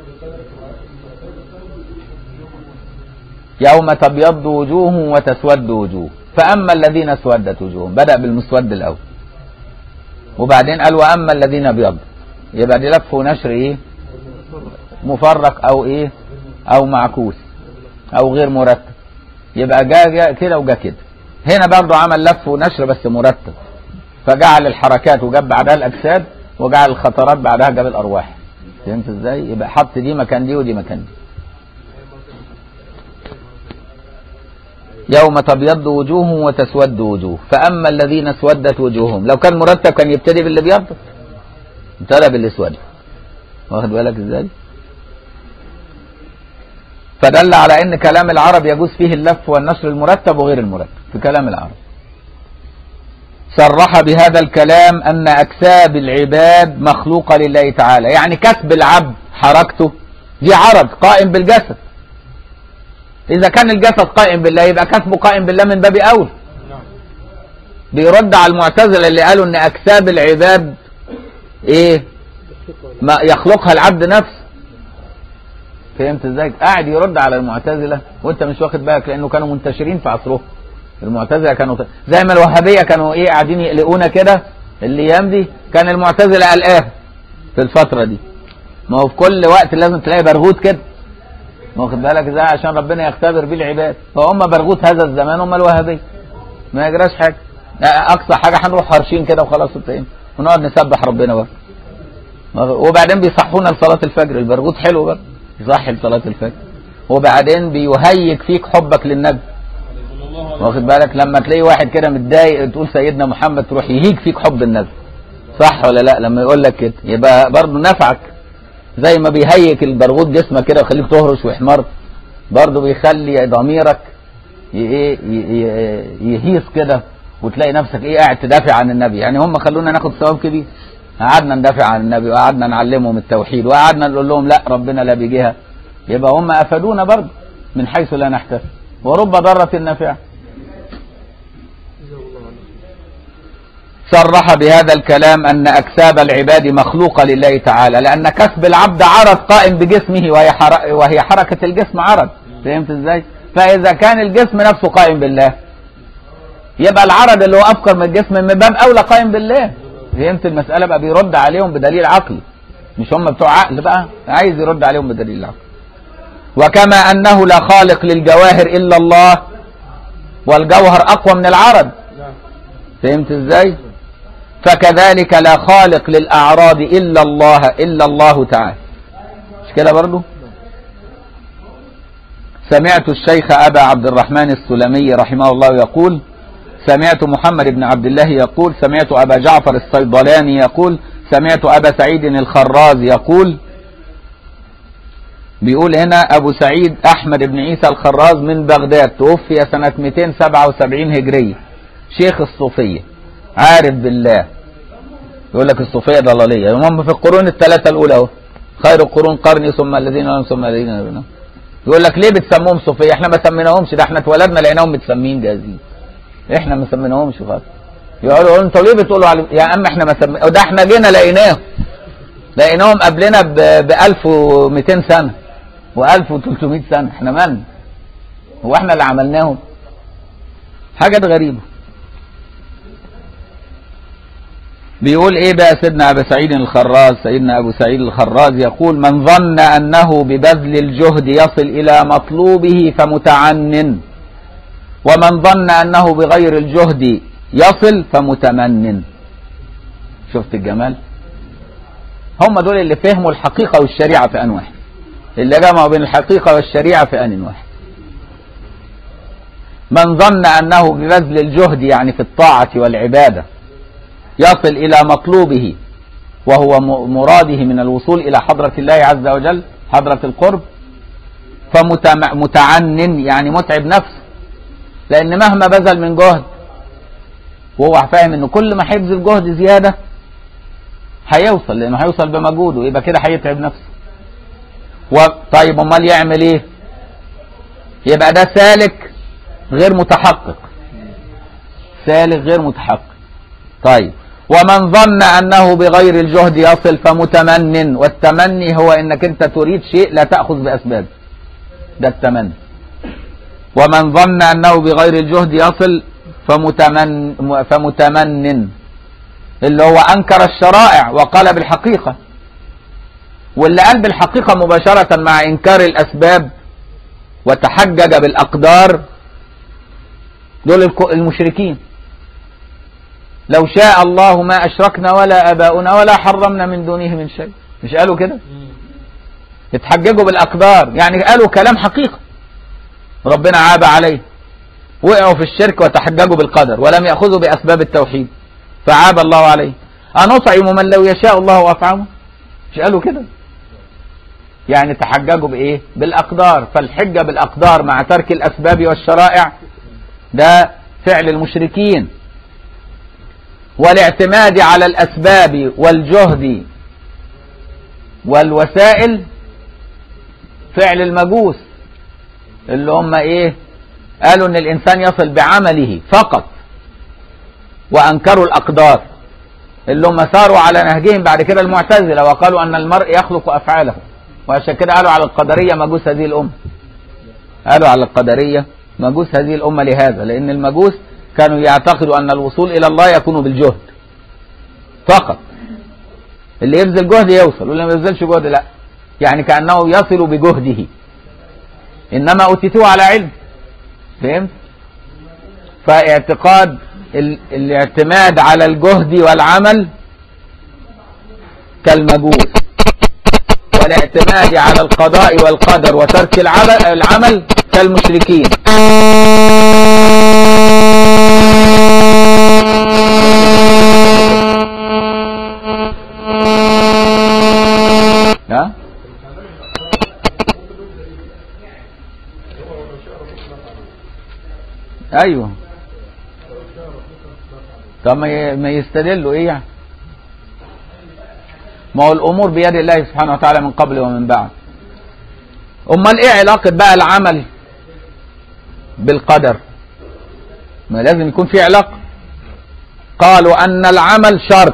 يوم تبيض وجوه وتسود وجوه، فأما الذين اسودت وجوههم، بدأ بالمسود الأول وبعدين قال وأما الذين ابيض. يبقى دي لف ونشر ايه؟ مفرق او ايه؟ او معكوس او غير مرتب. يبقى جاء كده وجاء كده. هنا برضو عمل لف ونشر بس مرتب، فجعل الحركات وجاب بعدها الأجساد، وجعل الخطرات بعدها جاب الأرواح. فهمت ازاي؟ يبقى حط دي مكان دي ودي مكان دي. يوم تبيض وجوه وتسود وجوه، فأما الذين اسودت وجوههم. لو كان مرتب كان يبتدي باللي بيض، ابتدى بالاسود. واخد بالك ازاي؟ فدل على ان كلام العرب يجوز فيه اللف والنشر المرتب وغير المرتب في كلام العرب. صرح بهذا الكلام ان اكساب العباد مخلوقة لله تعالى، يعني كسب العبد حركته دي عرض قائم بالجسد. اذا كان الجسد قائم بالله يبقى كسبه قائم بالله من باب اولى. بيرد على المعتزلة اللي قالوا ان اكساب العباد ايه؟ ما يخلقها العبد نفسه. فهمت ازاي؟ قاعد يرد على المعتزلة وانت مش واخد بالك، لانه كانوا منتشرين في عصرهم. المعتزلة كانوا زي ما الوهابية كانوا ايه قاعدين يقلقونا كده الايام دي، كان المعتزلة قلقاه في الفترة دي. ما هو في كل وقت لازم تلاقي برغوت كده، واخد بالك ازاي؟ عشان ربنا يختبر بيه العباد. فهم برغوت هذا الزمان هم الوهابية، ما يجراش حاجة. اقصى حاجة هنروح هرشين كده وخلاص ونقعد نسبح ربنا بقى. وبعدين بيصحونا لصلاة الفجر. البرغوت حلو بقى يصحي لصلاة الفجر، وبعدين بيهيج فيك حبك للنبي، واخد بالك؟ لما تلاقي واحد كده متضايق تقول سيدنا محمد تروح يهيج فيك حب النبي، صح ولا لا؟ لما يقول لك كده يبقى برضه نفعك، زي ما بيهيج البرغوت جسمك كده ويخليك تهرش ويحمر، برضه بيخلي ضميرك يهيص كده، وتلاقي نفسك ايه قاعد تدافع عن النبي. يعني هم خلونا ناخد ثواب كبير، قعدنا ندافع عن النبي وقعدنا نعلمهم التوحيد وقعدنا نقول لهم لا ربنا لا بيجيها، يبقى هم افادونا برضه من حيث لا نحتسب، ورب ضرة نافعة. صرح بهذا الكلام ان اكساب العباد مخلوقة لله تعالى، لان كسب العبد عرض قائم بجسمه وهي حركة الجسم عرض. فهمت ازاي؟ فاذا كان الجسم نفسه قائم بالله يبقى العرض اللي هو افكر من الجسم من باب اولى قائم بالله. فهمت المسألة؟ بقى بيرد عليهم بدليل عقلي، مش هم بتوع عقل بقى، عايز يرد عليهم بدليل العقل. وكما انه لا خالق للجواهر الا الله، والجوهر اقوى من العرض. فهمت ازاي؟ فكذلك لا خالق للاعراض الا الله تعالى. مش كده برضو؟ سمعت الشيخ ابا عبد الرحمن السلمي رحمه الله يقول، سمعت محمد بن عبد الله يقول، سمعت ابا جعفر الصيدلاني يقول، سمعت ابا سعيد الخراز يقول. بيقول هنا ابو سعيد احمد بن عيسى الخراز من بغداد، توفي سنة 277 هجرية، شيخ الصوفية، عارف بالله. يقول لك الصوفية ضلالية، هم في القرون الثلاثة الاولى اهو، خير القرون قرني ثم الذين يلونهم ثم الذين يلونهم. يقول لك ليه بتسموهم صوفية؟ احنا ما سميناهمش، ده احنا اتولدنا لقيناهم متسمين جاهزين، احنا ما سميناهمش خالص. يقولوا انتوا ليه بتقولوا على يا عم احنا ما سمينا، ده احنا جينا لقيناهم قبلنا ب 1200 سنة و1300 سنة، احنا مالنا؟ هو احنا اللي عملناهم؟ حاجة غريبة. بيقول ايه بقى سيدنا ابو سعيد الخراز؟ سيدنا ابو سعيد الخراز يقول: من ظن انه ببذل الجهد يصل الى مطلوبه فمتعنن، ومن ظن انه بغير الجهد يصل فمتمنن. شفت الجمال؟ هم دول اللي فهموا الحقيقة والشريعة في ان واحد، اللي جمعوا بين الحقيقة والشريعة في ان واحد. من ظن انه ببذل الجهد يعني في الطاعة والعبادة يصل الى مطلوبه وهو مراده من الوصول الى حضرة الله عز وجل، حضرة القرب، فمتعنن يعني متعب نفسه، لان مهما بذل من جهد وهو فاهم انه كل ما هيبذل جهد زيادة هيوصل، لانه هيوصل بمجهوده، يبقى كده هيتعب نفسه. طيب امال يعمل ايه؟ يبقى ده سالك غير متحقق، سالك غير متحقق. طيب ومن ظن انه بغير الجهد يصل فمتمنن، والتمني هو انك انت تريد شيء لا تأخذ بأسباب، ده التمني. ومن ظن انه بغير الجهد يصل فمتمنن اللي هو انكر الشرائع وقال بالحقيقة، واللي قال بالحقيقة مباشرة مع انكار الاسباب وتحجج بالاقدار دول المشركين. لو شاء الله ما أشركنا ولا أباؤنا ولا حرمنا من دونه من شيء، مش قالوا كده؟ اتحججوا بالأقدار، يعني قالوا كلام حقيقة، ربنا عاب عليه، وقعوا في الشرك وتحججوا بالقدر ولم يأخذوا بأسباب التوحيد فعاب الله عليه. أنطعم من لو يشاء الله وأطعمه، مش قالوا كده؟ يعني تحججوا بإيه؟ بالأقدار. فالحجة بالأقدار مع ترك الأسباب والشرائع ده فعل المشركين، والاعتماد على الأسباب والجهد والوسائل فعل المجوس، اللي هم إيه؟ قالوا إن الإنسان يصل بعمله فقط، وأنكروا الأقدار، اللي هم ساروا على نهجهم بعد كده المعتزلة، وقالوا أن المرء يخلق أفعاله، وعشان كده قالوا على القدرية مجوس هذه الأمة. قالوا على القدرية مجوس هذه الأمة لهذا، لأن المجوس كانوا يعتقدوا أن الوصول إلى الله يكون بالجهد فقط، اللي يبذل جهد يوصل واللي ما يبذلش جهد لا، يعني كأنه يصل بجهده، إنما أوتيتوه على علم. فهمت؟ فاعتقاد الاعتماد على الجهد والعمل كالمجوس، والاعتماد على القضاء والقدر وترك العمل كالمشركين. ها؟ ايوه. طب ما يستدلوا ايه يعني؟ ما هو الامور بيد الله سبحانه وتعالى من قبل ومن بعد. امال ايه علاقه بقى العمل بالقدر؟ ما لازم يكون في علاقه. قالوا ان العمل شرط.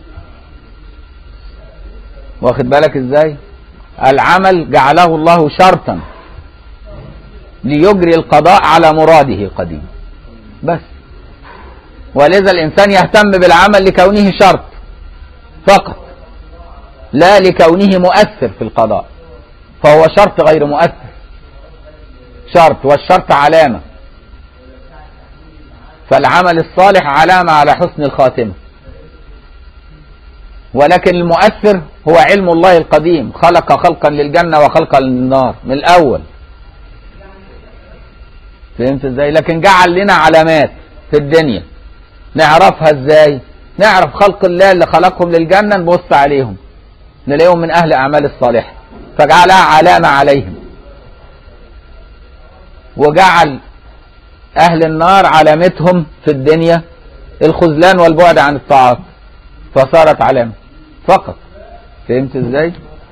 واخد بالك ازاي؟ العمل جعله الله شرطا ليجري القضاء على مراده قديم بس، ولذا الإنسان يهتم بالعمل لكونه شرط فقط، لا لكونه مؤثر في القضاء، فهو شرط غير مؤثر. شرط، والشرط علامة، فالعمل الصالح علامة على حسن الخاتمة، ولكن المؤثر هو علم الله القديم، خلق خلقا للجنة وخلقا للنار من الأول. فهمت ازاي؟ لكن جعل لنا علامات في الدنيا نعرفها ازاي؟ نعرف خلق الله اللي خلقهم للجنة، نبص عليهم نلاقيهم من أهل أعمال الصالحة، فجعلها علامة عليهم، وجعل أهل النار علامتهم في الدنيا الخذلان والبعد عن الطاعات، فصارت علامة فقط. فهمت ازاي؟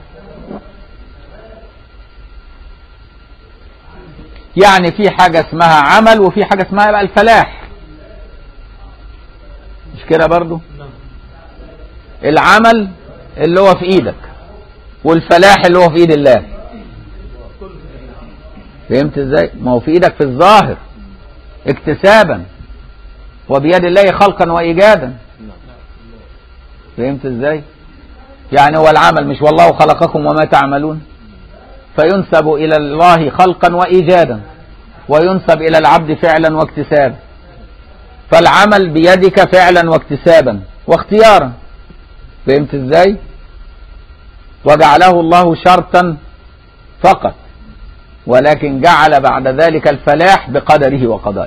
يعني في حاجة اسمها عمل وفي حاجة اسمها بقى الفلاح، مش كده برضو؟ العمل اللي هو في ايدك، والفلاح اللي هو في ايد الله. فهمت ازاي؟ ما هو في ايدك في الظاهر اكتسابا، وبيد الله خلقا وايجادا. فهمت ازاي؟ يعني هو العمل مش والله خلقكم وما تعملون، فينسب إلى الله خلقا وإيجادا، وينسب إلى العبد فعلا واكتسابا. فالعمل بيدك فعلا واكتسابا واختيارا. فهمت ازاي؟ وجعله الله شرطا فقط، ولكن جعل بعد ذلك الفلاح بقدره وقضائه.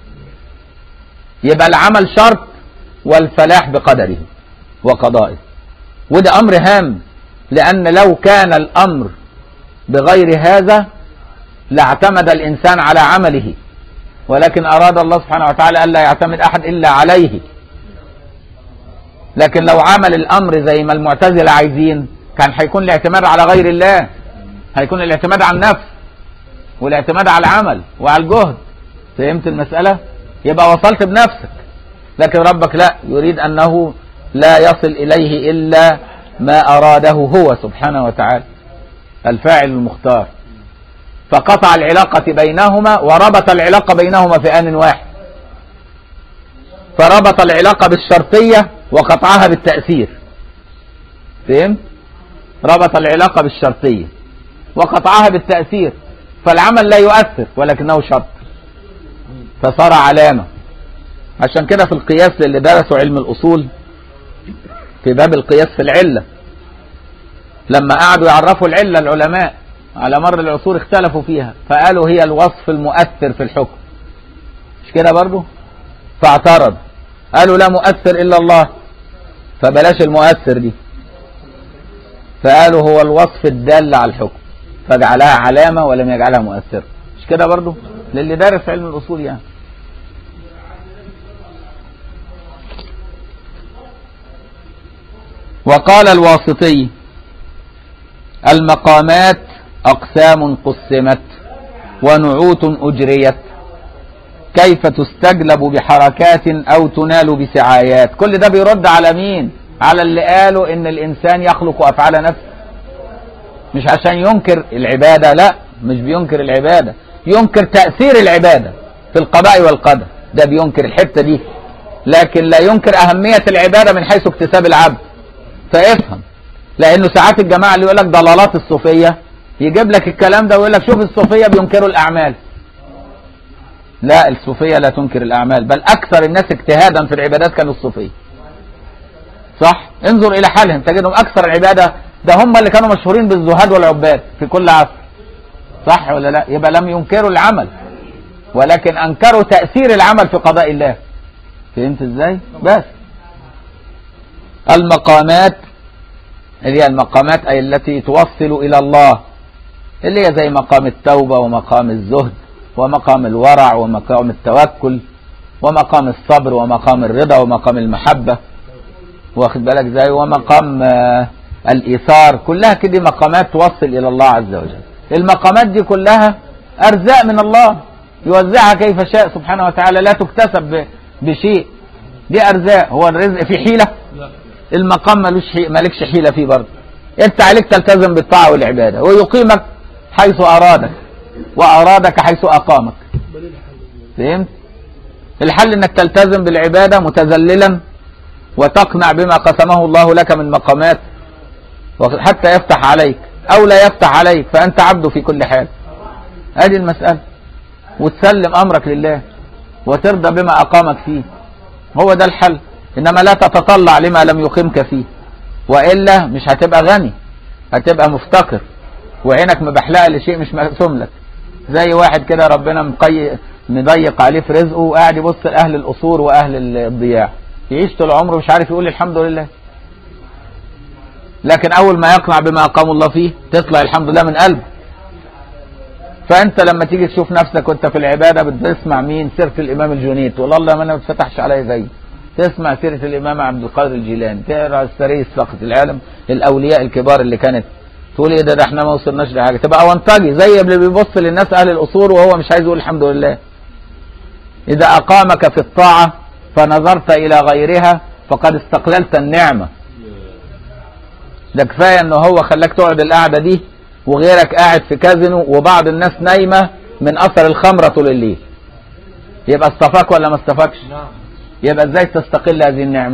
يبقى العمل شرط والفلاح بقدره وقضائه، وده أمر هام، لأن لو كان الأمر بغير هذا لاعتمد الإنسان على عمله، ولكن أراد الله سبحانه وتعالى ألا يعتمد أحد إلا عليه. لكن لو عمل الأمر زي ما المعتزلة عايزين كان هيكون الاعتماد على غير الله، هيكون الاعتماد على النفس والاعتماد على العمل وعلى الجهد. فهمت المسألة؟ يبقى وصلت بنفسك، لكن ربك لا، يريد أنه لا يصل إليه إلا ما أراده هو سبحانه وتعالى الفاعل المختار، فقطع العلاقة بينهما وربط العلاقة بينهما في آن واحد، فربط العلاقة بالشرطية وقطعها بالتأثير. فهمت؟ ربط العلاقة بالشرطية وقطعها بالتأثير، فالعمل لا يؤثر ولكنه شرط، فصار علامة. عشان كده في القياس اللي درسوا علم الأصول في باب القياس في العلة، لما قعدوا يعرفوا العلة العلماء على مر العصور اختلفوا فيها، فقالوا هي الوصف المؤثر في الحكم، مش كده برضو؟ فاعترض، قالوا لا مؤثر إلا الله، فبلاش المؤثر دي، فقالوا هو الوصف الدال على الحكم. فجعلها علامة ولم يجعلها مؤثرة. مش كده برضو للي دارس علم الأصول يعني. وقال الواسطي المقامات أقسام قسمت ونعوت أجريت كيف تستجلب بحركات أو تنال بسعايات. كل ده بيرد على مين؟ على اللي قالوا إن الإنسان يخلق أفعال نفسه، مش عشان ينكر العبادة، لا مش بينكر العبادة، ينكر تأثير العبادة في القضاء والقدر، ده بينكر الحتة دي، لكن لا ينكر أهمية العبادة من حيث اكتساب العبد. فافهم، لأنه ساعات الجماعة اللي يقول لك ضلالات الصوفية يجيب لك الكلام ده ويقول لك شوف الصوفية بينكروا الأعمال. لا، الصوفية لا تنكر الأعمال، بل أكثر الناس اجتهادا في العبادات كانوا الصوفية. صح؟ انظر إلى حالهم تجدهم أكثر العبادة، ده هم اللي كانوا مشهورين بالزهاد والعباد في كل عصر. صح ولا لا؟ يبقى لم ينكروا العمل ولكن أنكروا تأثير العمل في قضاء الله. فهمت ازاي؟ بس المقامات اللي هي المقامات أي التي توصل إلى الله، اللي هي زي مقام التوبة ومقام الزهد ومقام الورع ومقام التوكل ومقام الصبر ومقام الرضا ومقام المحبة، واخد بالك زي، ومقام الإيثار، كلها كده مقامات توصل إلى الله عز وجل. المقامات دي كلها أرزاق من الله يوزعها كيف شاء سبحانه وتعالى، لا تكتسب بشيء، دي أرزاق. هو الرزق في حيلة؟ المقام مالكش حيلة فيه برضه، انت عليك تلتزم بالطاعة والعبادة، ويقيمك حيث أرادك وأرادك حيث أقامك. فهمت؟ الحل انك تلتزم بالعبادة متذللا وتقنع بما قسمه الله لك من مقامات حتى يفتح عليك او لا يفتح عليك، فانت عبده في كل حال. هذه المسألة، وتسلم امرك لله وترضى بما اقامك فيه، هو ده الحل. انما لا تتطلع لما لم يقيمك فيه، وإلا مش هتبقى غني، هتبقى مفتقر وعينك مبحلقة لشيء مش مقسوم لك. زي واحد كده ربنا مضيق عليه في رزقه وقاعد يبص لأهل القصور وأهل الضياع، يعيش طول عمره مش عارف يقول الحمد لله. لكن أول ما يقنع بما أقام الله فيه تطلع الحمد لله من قلبه. فأنت لما تيجي تشوف نفسك وأنت في العبادة بتسمع مين؟ سيرة الإمام الجنيد، تقول الله ما أنا ما اتفتحش عليا زي، تسمع سيرة الإمام عبد القادر الجيلاني، تقرأ السري السقط، العالم الأولياء الكبار اللي كانت، تقول ايه ده احنا ما وصلناش لحاجه، تبقى وانطجي زي اللي بيبص للناس اهل القصور وهو مش عايز يقول الحمد لله. اذا اقامك في الطاعه فنظرت الى غيرها فقد استقللت النعمه. ده كفايه انه هو خلاك تقعد القعده دي وغيرك قاعد في كازينو وبعض الناس نايمه من اثر الخمره طول الليل، يبقى اصطفاك ولا ما اصطفاكش؟ يبقى ازاي تستقل هذه النعمه؟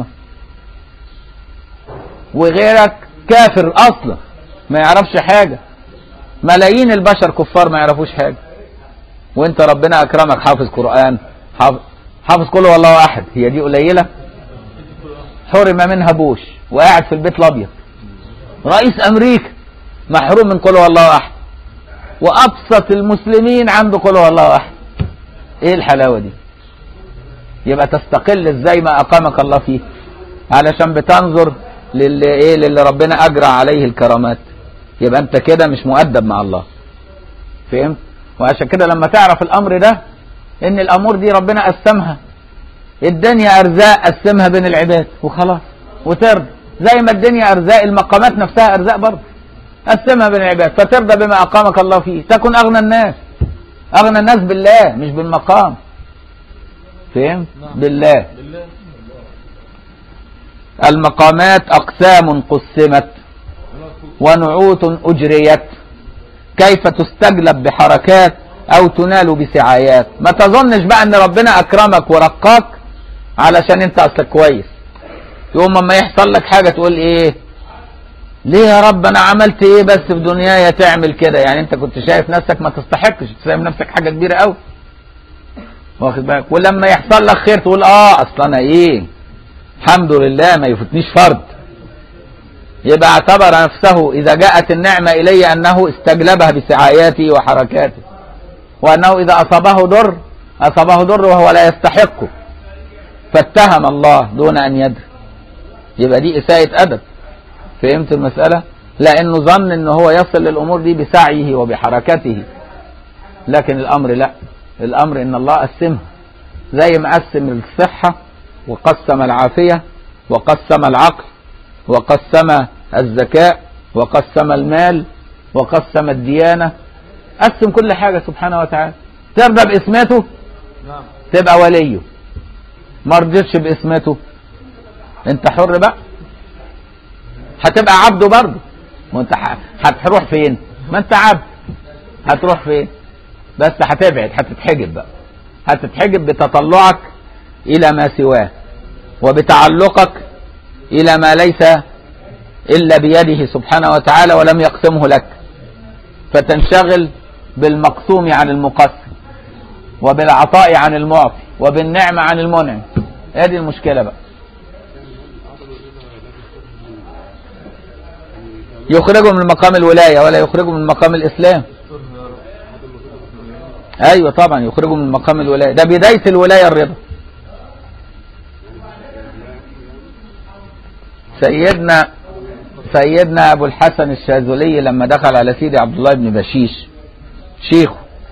وغيرك كافر اصلا ما يعرفش حاجة، ملايين البشر كفار ما يعرفوش حاجة، وانت ربنا اكرمك حافظ قرآن، حافظ قل هو الله احد، هي دي قليلة؟ حرم منها بوش وقاعد في البيت الابيض، رئيس امريكا محروم من قل هو الله احد، وابسط المسلمين عنده قل هو الله احد. ايه الحلاوة دي؟ يبقى تستقل ازاي ما اقامك الله فيه؟ علشان بتنظر للي ربنا اجرى عليه الكرامات، يبقى انت كده مش مؤدب مع الله. فهمت؟ وعشان كده لما تعرف الامر ده ان الامور دي ربنا قسمها، الدنيا ارزاق قسمها بين العباد وخلاص، وترضى زي ما الدنيا ارزاق، المقامات نفسها ارزاق برضه قسمها بين العباد، فترضى بما اقامك الله فيه، تكن اغنى الناس. اغنى الناس بالله مش بالمقام. فهمت؟ بالله. المقامات اقسام قسمت ونعوت أجريت كيف تستجلب بحركات أو تنال بسعايات. ما تظنش بقى أن ربنا أكرمك ورقاك علشان أنت أصلك كويس، يوم ما يحصل لك حاجة تقول إيه؟ ليه يا رب أنا عملت إيه بس في دنياي تعمل كده؟ يعني أنت كنت شايف نفسك ما تستحقش، شايف نفسك حاجة كبيرة أوي، واخد بالك؟ ولما يحصل لك خير تقول أصل أنا إيه؟ الحمد لله ما يفوتنيش فرد. يبقى اعتبر نفسه إذا جاءت النعمة إلي أنه استجلبها بسعاياته وحركاته، وأنه إذا أصابه ضر وهو لا يستحقه فاتهم الله دون أن يدري، يبقى دي إساءة أدب. فهمت المسألة؟ لأنه ظن أنه هو يصل للأمور دي بسعيه وبحركته، لكن الأمر لا، الأمر إن الله قسمها زي ما قسم الصحة وقسم العافية وقسم العقل وقسم الذكاء وقسم المال وقسم الديانة، قسم كل حاجة سبحانه وتعالى. ترضى باسمته تبقى وليه، ما رضيتش باسمته انت حر بقى، هتبقى عبده برضه. وانت هتروح فين؟ ما انت عبد، هتروح فين؟ بس هتبعد، هتتحجب بقى، هتتحجب بتطلعك الى ما سواه وبتعلقك الى ما ليس الا بيده سبحانه وتعالى ولم يقسمه لك، فتنشغل بالمقسوم عن المقسم وبالعطاء عن المعطي وبالنعمة عن المنعم. هذه المشكلة بقى. يخرجه من مقام الولاية ولا يخرجه من مقام الإسلام. أيوة طبعا يخرجه من مقام الولاية، ده بداية الولاية الرضا. سيدنا أبو الحسن الشاذلي لما دخل على سيدي عبد الله بن بشيش شيخه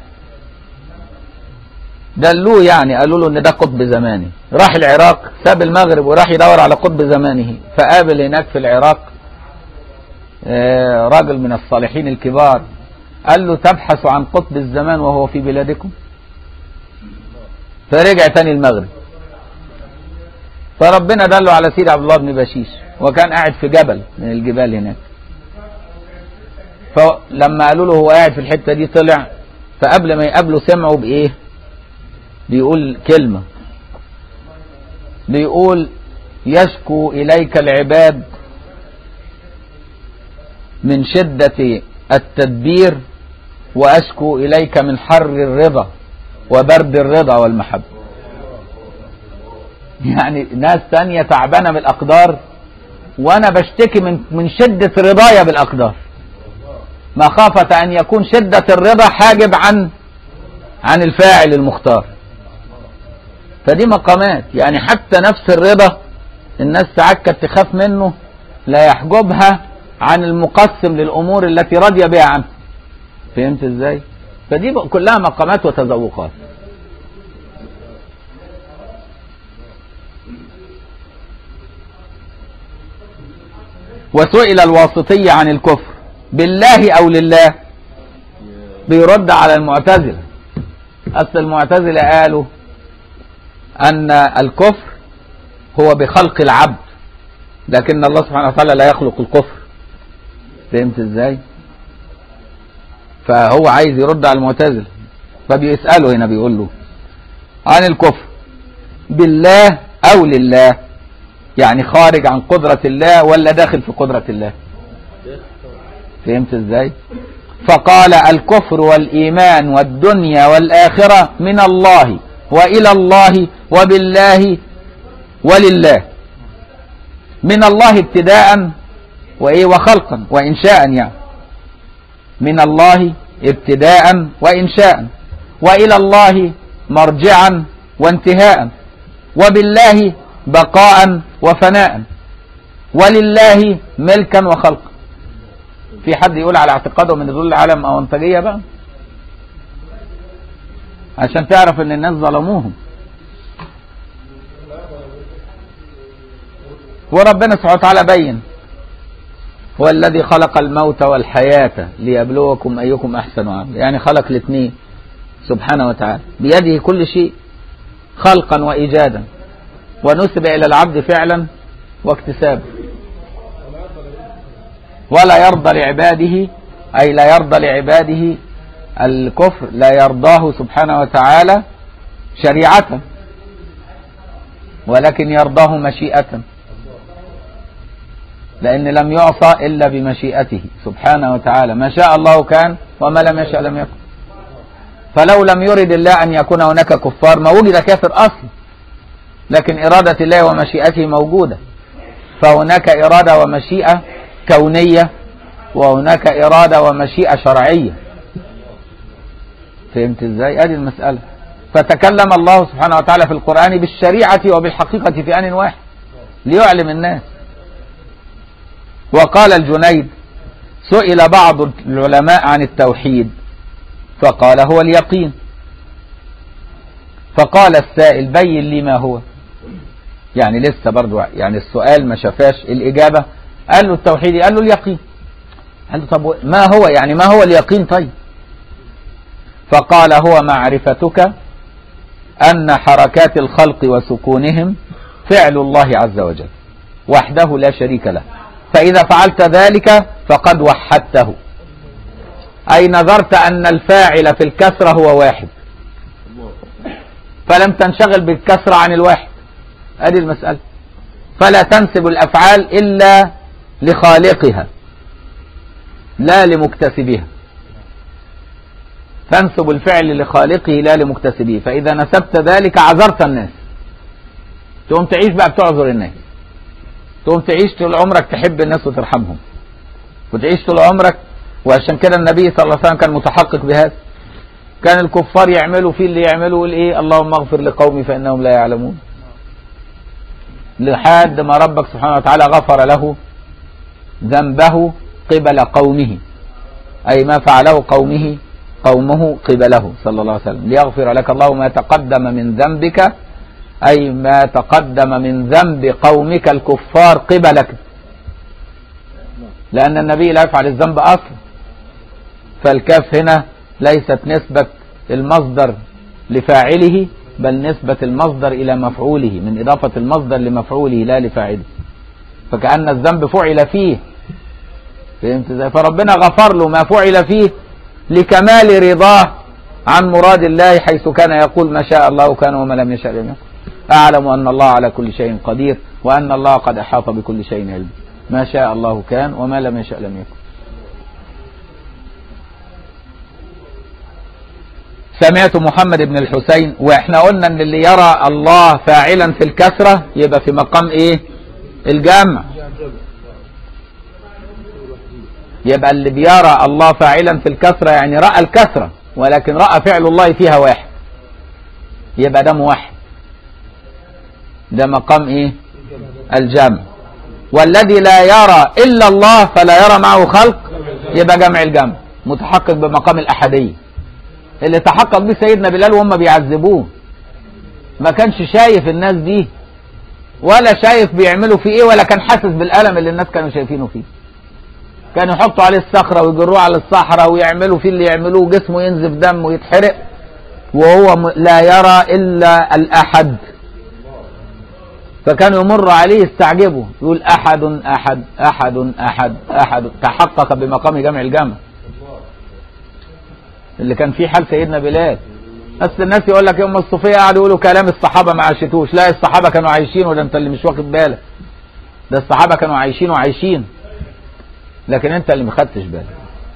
دلوه، يعني قالوا له ان ده قطب زماني، راح العراق ساب المغرب وراح يدور على قطب زمانه، فقابل هناك في العراق راجل من الصالحين الكبار، قال له تبحث عن قطب الزمان وهو في بلادكم؟ فرجع تاني المغرب، فربنا دله على سيدي عبد الله بن بشيش، وكان قاعد في جبل من الجبال هناك. فلما قالوا له هو قاعد في الحتة دي طلع، فقبل ما يقابله سمعوا بإيه؟ بيقول كلمة، بيقول يشكو إليك العباد من شدة التدبير وأشكو إليك من حر الرضا وبرد الرضا والمحبة. يعني ناس تانية تعبانة بالأقدار وأنا بشتكي من شدة رضايا بالأقدار، مخافة أن يكون شدة الرضا حاجب عن الفاعل المختار. فدي مقامات، يعني حتى نفس الرضا الناس ساعات كانت تخاف منه لا يحجبها عن المقسم للأمور التي رضي بها عنه. فهمت ازاي؟ فدي كلها مقامات وتذوقات. وسئل الواسطي عن الكفر بالله أو لله، بيرد على المعتزلة. أصل المعتزلة قالوا أن الكفر هو بخلق العبد، لكن الله سبحانه وتعالى لا يخلق الكفر. فهمت ازاي؟ فهو عايز يرد على المعتزلة، فبيسأله هنا بيقول له عن الكفر بالله أو لله، يعني خارج عن قدرة الله ولا داخل في قدرة الله. فهمت ازاي؟ فقال الكفر والإيمان والدنيا والآخرة من الله وإلى الله وبالله ولله. من الله ابتداء وخلقا وإنشاء، يعني من الله ابتداء وإنشاء، وإلى الله مرجعا وانتهاء، وبالله بقاء وفناء، ولله ملكا وخلقا. في حد يقول على اعتقاده من دول العالم أونطجية بقى؟ عشان تعرف ان الناس ظلموهم. وربنا سبحانه وتعالى بين هو الذي خلق الموت والحياة ليبلوكم أيكم أحسن عملا، يعني خلق الاثنين سبحانه وتعالى، بيده كل شيء خلقا وإيجادا، ونسب إلى العبد فعلا واكتسابا. ولا يرضى لعباده، أي لا يرضى لعباده الكفر، لا يرضاه سبحانه وتعالى شريعة، ولكن يرضاه مشيئة، لأن لم يعصى إلا بمشيئته سبحانه وتعالى. ما شاء الله كان وما لم يشاء لم يكن. فلو لم يرد الله أن يكون هناك كفار ما وجد كافر أصلا، لكن إرادة الله ومشيئته موجودة. فهناك إرادة ومشيئة كونية، وهناك إرادة ومشيئة شرعية. فهمت ازاي؟ ادي المسألة. فتكلم الله سبحانه وتعالى في القرآن بالشريعة وبالحقيقة في آن واحد ليعلم الناس. وقال الجنيد سئل بعض العلماء عن التوحيد فقال هو اليقين، فقال السائل بين لي ما هو، يعني لسه برضو يعني السؤال ما شافاش الإجابة. قال له التوحيد، قال له اليقين. قال له طب ما هو، يعني ما هو اليقين؟ طيب فقال هو معرفتك أن حركات الخلق وسكونهم فعل الله عز وجل وحده لا شريك له، فإذا فعلت ذلك فقد وحدته، أي نظرت أن الفاعل في الكسرة هو واحد فلم تنشغل بالكسرة عن الواحد. هذه المسألة. فلا تنسب الأفعال إلا لخالقها لا لمكتسبها، تنسب الفعل لخالقه لا لمكتسبه، فإذا نسبت ذلك عذرت الناس، تقوم تعيش بقى بتعذر الناس، تقوم تعيش طول عمرك تحب الناس وترحمهم، وتعيش طول عمرك. وعشان كده النبي صلى الله عليه وسلم كان متحقق بهذا. كان الكفار يعملوا فيه اللي يعملوا، يقول ايه؟ اللهم اغفر لقومي فإنهم لا يعلمون، لحد ما ربك سبحانه وتعالى غفر له ذنبه قبل قومه، أي ما فعله قومه قبله صلى الله عليه وسلم، ليغفر لك الله ما تقدم من ذنبك، أي ما تقدم من ذنب قومك الكفار قبلك، لأن النبي لا يفعل الذنب أصلا. فالكاف هنا ليست نسبة المصدر لفاعله، بل نسبة المصدر إلى مفعوله، من إضافة المصدر لمفعوله لا لفاعله، فكأن الذنب فعل فيه. فهمت ازاي؟ فربنا غفر له ما فعل فيه لكمال رضاه عن مراد الله، حيث كان يقول ما شاء الله كان وما لم يشاء لم يكن. أعلم أن الله على كل شيء قدير وأن الله قد أحاط بكل شيء علما. ما شاء الله كان وما لم يشاء لم يكن. سمعت محمد بن الحسين، واحنا قلنا ان اللي يرى الله فاعلا في الكسرة يبقى في مقام ايه؟ الجمع. يبقى اللي بيرى الله فاعلا في الكسرة يعني رأى الكسرة، ولكن رأى فعل الله فيها واحد، يبقى ده موحد، ده مقام ايه؟ الجمع. والذي لا يرى الا الله فلا يرى معه خلق يبقى جمع الجمع، متحقق بمقام الأحدية اللي تحقق به سيدنا بلال وهم بيعذبوه. ما كانش شايف الناس دي ولا شايف بيعملوا فيه ايه، ولا كان حاسس بالألم اللي الناس كانوا شايفينه فيه. كانوا يحطوا عليه الصخرة ويجروه على الصحراء ويعملوا فيه اللي يعملوه، جسمه ينزف دم ويتحرق، وهو لا يرى إلا الأحد. فكانوا يمر عليه يستعجبوا، يقول أحد أحد أحد أحد أحد، تحقق بمقام جمع الجمع اللي كان فيه حال سيدنا بلال. بس الناس يقول لك يوم الصوفية قعدوا يقولوا كلام الصحابة ما عاشتوش. لا، الصحابة كانوا عايشين، وده انت اللي مش واخد بالك. ده الصحابة كانوا عايشين وعايشين، لكن انت اللي ما خدتش بالك.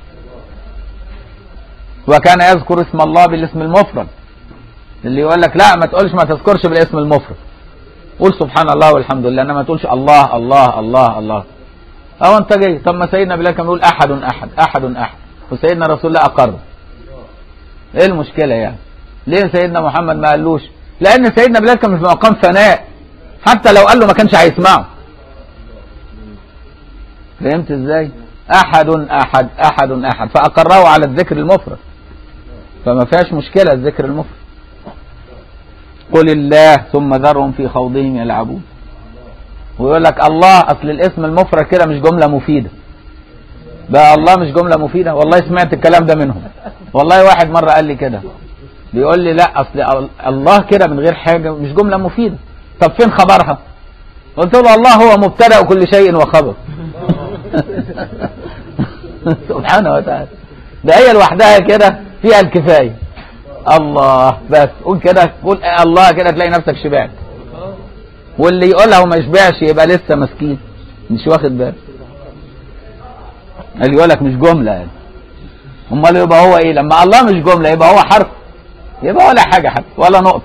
وكان يذكر اسم الله بالاسم المفرد. اللي يقول لك لا ما تقولش، ما تذكرش بالاسم المفرد، قول سبحان الله والحمد لله، انما ما تقولش الله الله الله الله. او انت جاي، طب ما سيدنا بلال كان بيقول احد احد احد احد، وسيدنا رسول الله اقر. ايه المشكلة يعني؟ ليه سيدنا محمد ما قالوش؟ لان سيدنا بلال كان في مقام ثناء، حتى لو قال له ما كانش هيسمعه. فهمت ازاي؟ احد احد احد احد، فاقره على الذكر المفرد، فما فيهاش مشكلة الذكر المفرد. قل الله ثم ذرهم في خوضهم يلعبون. ويقول لك الله، اصل الاسم المفرد كده مش جملة مفيدة. بقى الله مش جملة مفيدة؟ والله سمعت الكلام ده منهم. والله واحد مرة قال لي كده، بيقول لي لا اصل الله كده من غير حاجة مش جملة مفيدة. طب فين خبرها؟ قلت له الله هو مبتدأ كل شيء وخبر. سبحانه وتعالى، ده هي لوحدها كده فيها الكفاية. الله بس قول كده، قول الله كده تلاقي نفسك شبعت. واللي يقولها وما يشبعش يبقى لسه مسكين مش واخد باله. اللي يقولك مش جملة يعني، امال يبقى هو ايه؟ لما الله مش جملة يبقى هو حرف، يبقى ولا حاجة حتى ولا نقطة.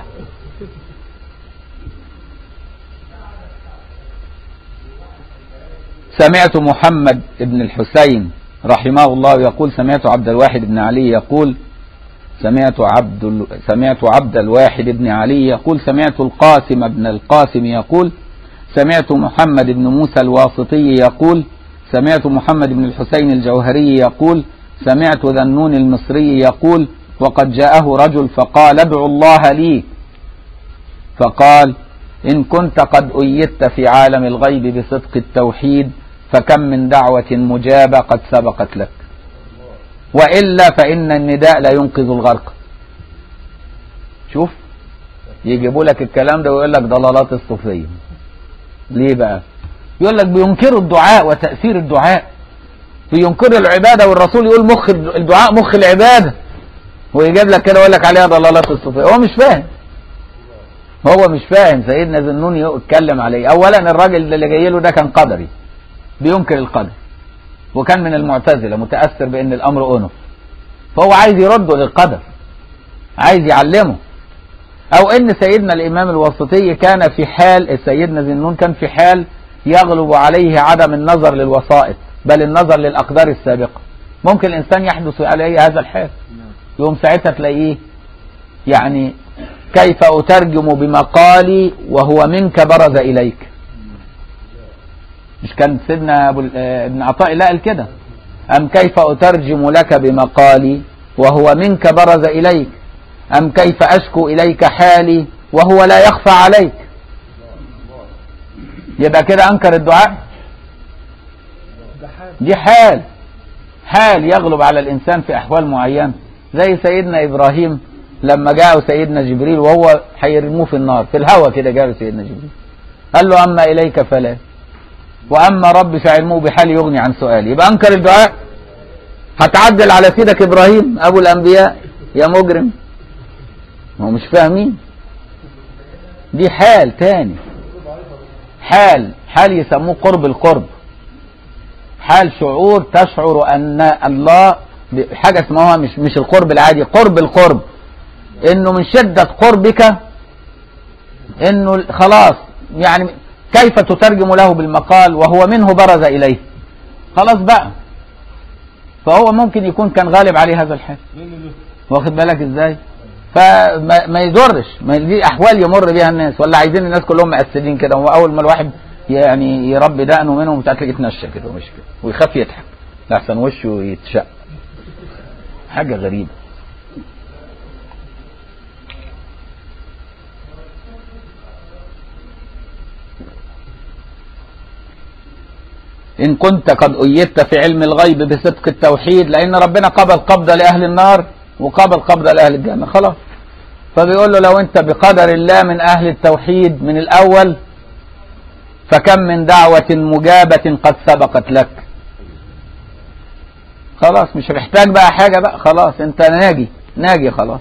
سمعت محمد بن الحسين رحمه الله يقول سمعت عبد الواحد بن علي يقول سمعت عبد الواحد بن علي يقول سمعت القاسم بن القاسم يقول سمعت محمد بن موسى الواسطي يقول سمعت محمد بن الحسين الجوهري يقول سمعت ذنون المصري يقول وقد جاءه رجل فقال ادعو الله لي، فقال إن كنت قد أيدت في عالم الغيب بصدق التوحيد فكم من دعوة مجابة قد سبقت لك، وإلا فإن النداء لا ينقذ الغرق. شوف يجيبوا لك الكلام ده ويقول لك ضلالات الصوفية. ليه بقى؟ يقول لك بينكروا الدعاء وتأثير الدعاء، بينكروا العبادة، والرسول يقول مخ الدعاء مخ العبادة، ويجيب لك كده ويقول لك عليها ضلالات الصوفية. هو مش فاهم، هو مش فاهم. سيدنا ذنون يتكلم عليه. أولا الراجل اللي جاي له ده كان قدري بينكر القدر، وكان من المعتزلة متأثر بأن الأمر أنف، فهو عايز يرده للقدر، عايز يعلمه. أو أن سيدنا الإمام الواسطي كان في حال، سيدنا ذنون كان في حال يغلب عليه عدم النظر للوسائط بل النظر للأقدار السابقة. ممكن الإنسان يحدث عليه هذا الحال، يوم ساعتها تلاقيه يعني كيف أترجم بمقالي وهو منك برز إليك. مش كان سيدنا ابن عطاء الله قال كده أم كيف أترجم لك بمقالي وهو منك برز إليك، أم كيف أشكو إليك حالي وهو لا يخفى عليك. يبقى كده أنكر الدعاء. دي حال يغلب على الإنسان في أحوال معينة، زي سيدنا إبراهيم لما جاءه سيدنا جبريل وهو هيرموه في النار، في الهوى كده جاءه سيدنا جبريل قال له أما إليك فلا، وأما رب فعلمه بحال يغني عن سؤالي. يبقى أنكر الدعاء. هتعدل على سيدك إبراهيم أبو الأنبياء يا مجرم؟ هو مش فاهمين. دي حال تاني، حال يسموه قرب القرب، حال شعور تشعر أن الله حاجة اسمها مش القرب العادي، قرب القرب، إنه من شدة قربك إنه خلاص يعني كيف تترجم له بالمقال وهو منه برز إليه، خلاص بقى. فهو ممكن يكون كان غالب عليه هذا الحال، واخد بالك ازاي؟ فما يضرش، ما دي احوال يمر بها الناس، ولا عايزين الناس كلهم مقسدين كده، واول ما الواحد يعني يربي دقنه منهم تلاقيه يتنشى كده ومش كده ويخاف يضحك لحسن وشه يتشق. حاجه غريبه. إن كنت قد أيدت في علم الغيب بصدق التوحيد، لأن ربنا قبل قبضة لأهل النار وقبل قبضة لأهل الجنة خلاص. فبيقول له لو أنت بقدر الله من أهل التوحيد من الأول فكم من دعوة مجابة قد سبقت لك. خلاص مش محتاج بقى حاجة بقى، خلاص أنت ناجي خلاص.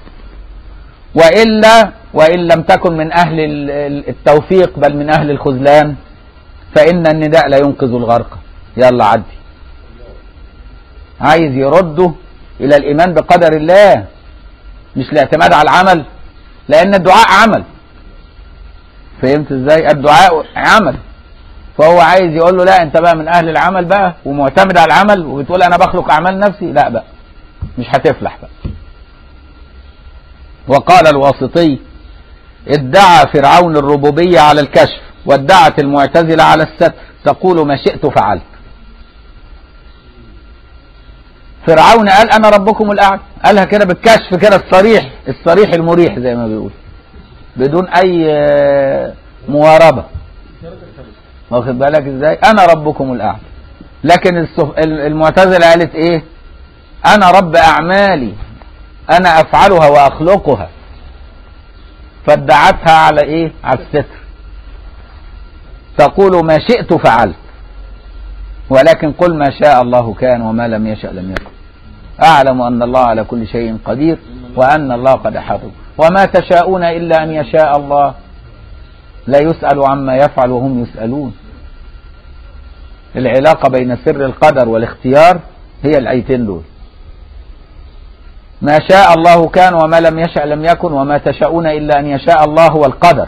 وإن لم تكن من أهل التوفيق بل من أهل الخذلان فإن النداء لا ينقذ الغرق. يلا عدي. عايز يرده إلى الإيمان بقدر الله مش الاعتماد على العمل، لأن الدعاء عمل. فهمت ازاي؟ الدعاء عمل. فهو عايز يقول له لا أنت بقى من أهل العمل بقى ومعتمد على العمل وبتقول أنا بخلق أعمال نفسي، لا بقى مش هتفلح بقى. وقال الواسطي ادعى فرعون الربوبية على الكشف وادعت المعتزلة على الستر، تقول ما شئت فعلت. فرعون قال أنا ربكم الأعلى، قالها كده بالكشف كده الصريح المريح زي ما بيقول بدون أي مواربة، واخد بالك ازاي؟ أنا ربكم الأعلى. لكن المعتزلة قالت إيه؟ أنا رب أعمالي، أنا أفعلها وأخلقها، فادعتها على إيه؟ على الستر، تقول ما شئت فعلت، ولكن قل ما شاء الله كان وما لم يشأ لم يكن. أعلم أن الله على كل شيء قدير وأن الله قد أحاط، وما تشاءون إلا أن يشاء الله، لا يسأل عما يفعل وهم يسألون. العلاقة بين سر القدر والاختيار هي الآيتين دول، ما شاء الله كان وما لم يشأ لم يكن وما تشاءون إلا أن يشاء الله هو القدر.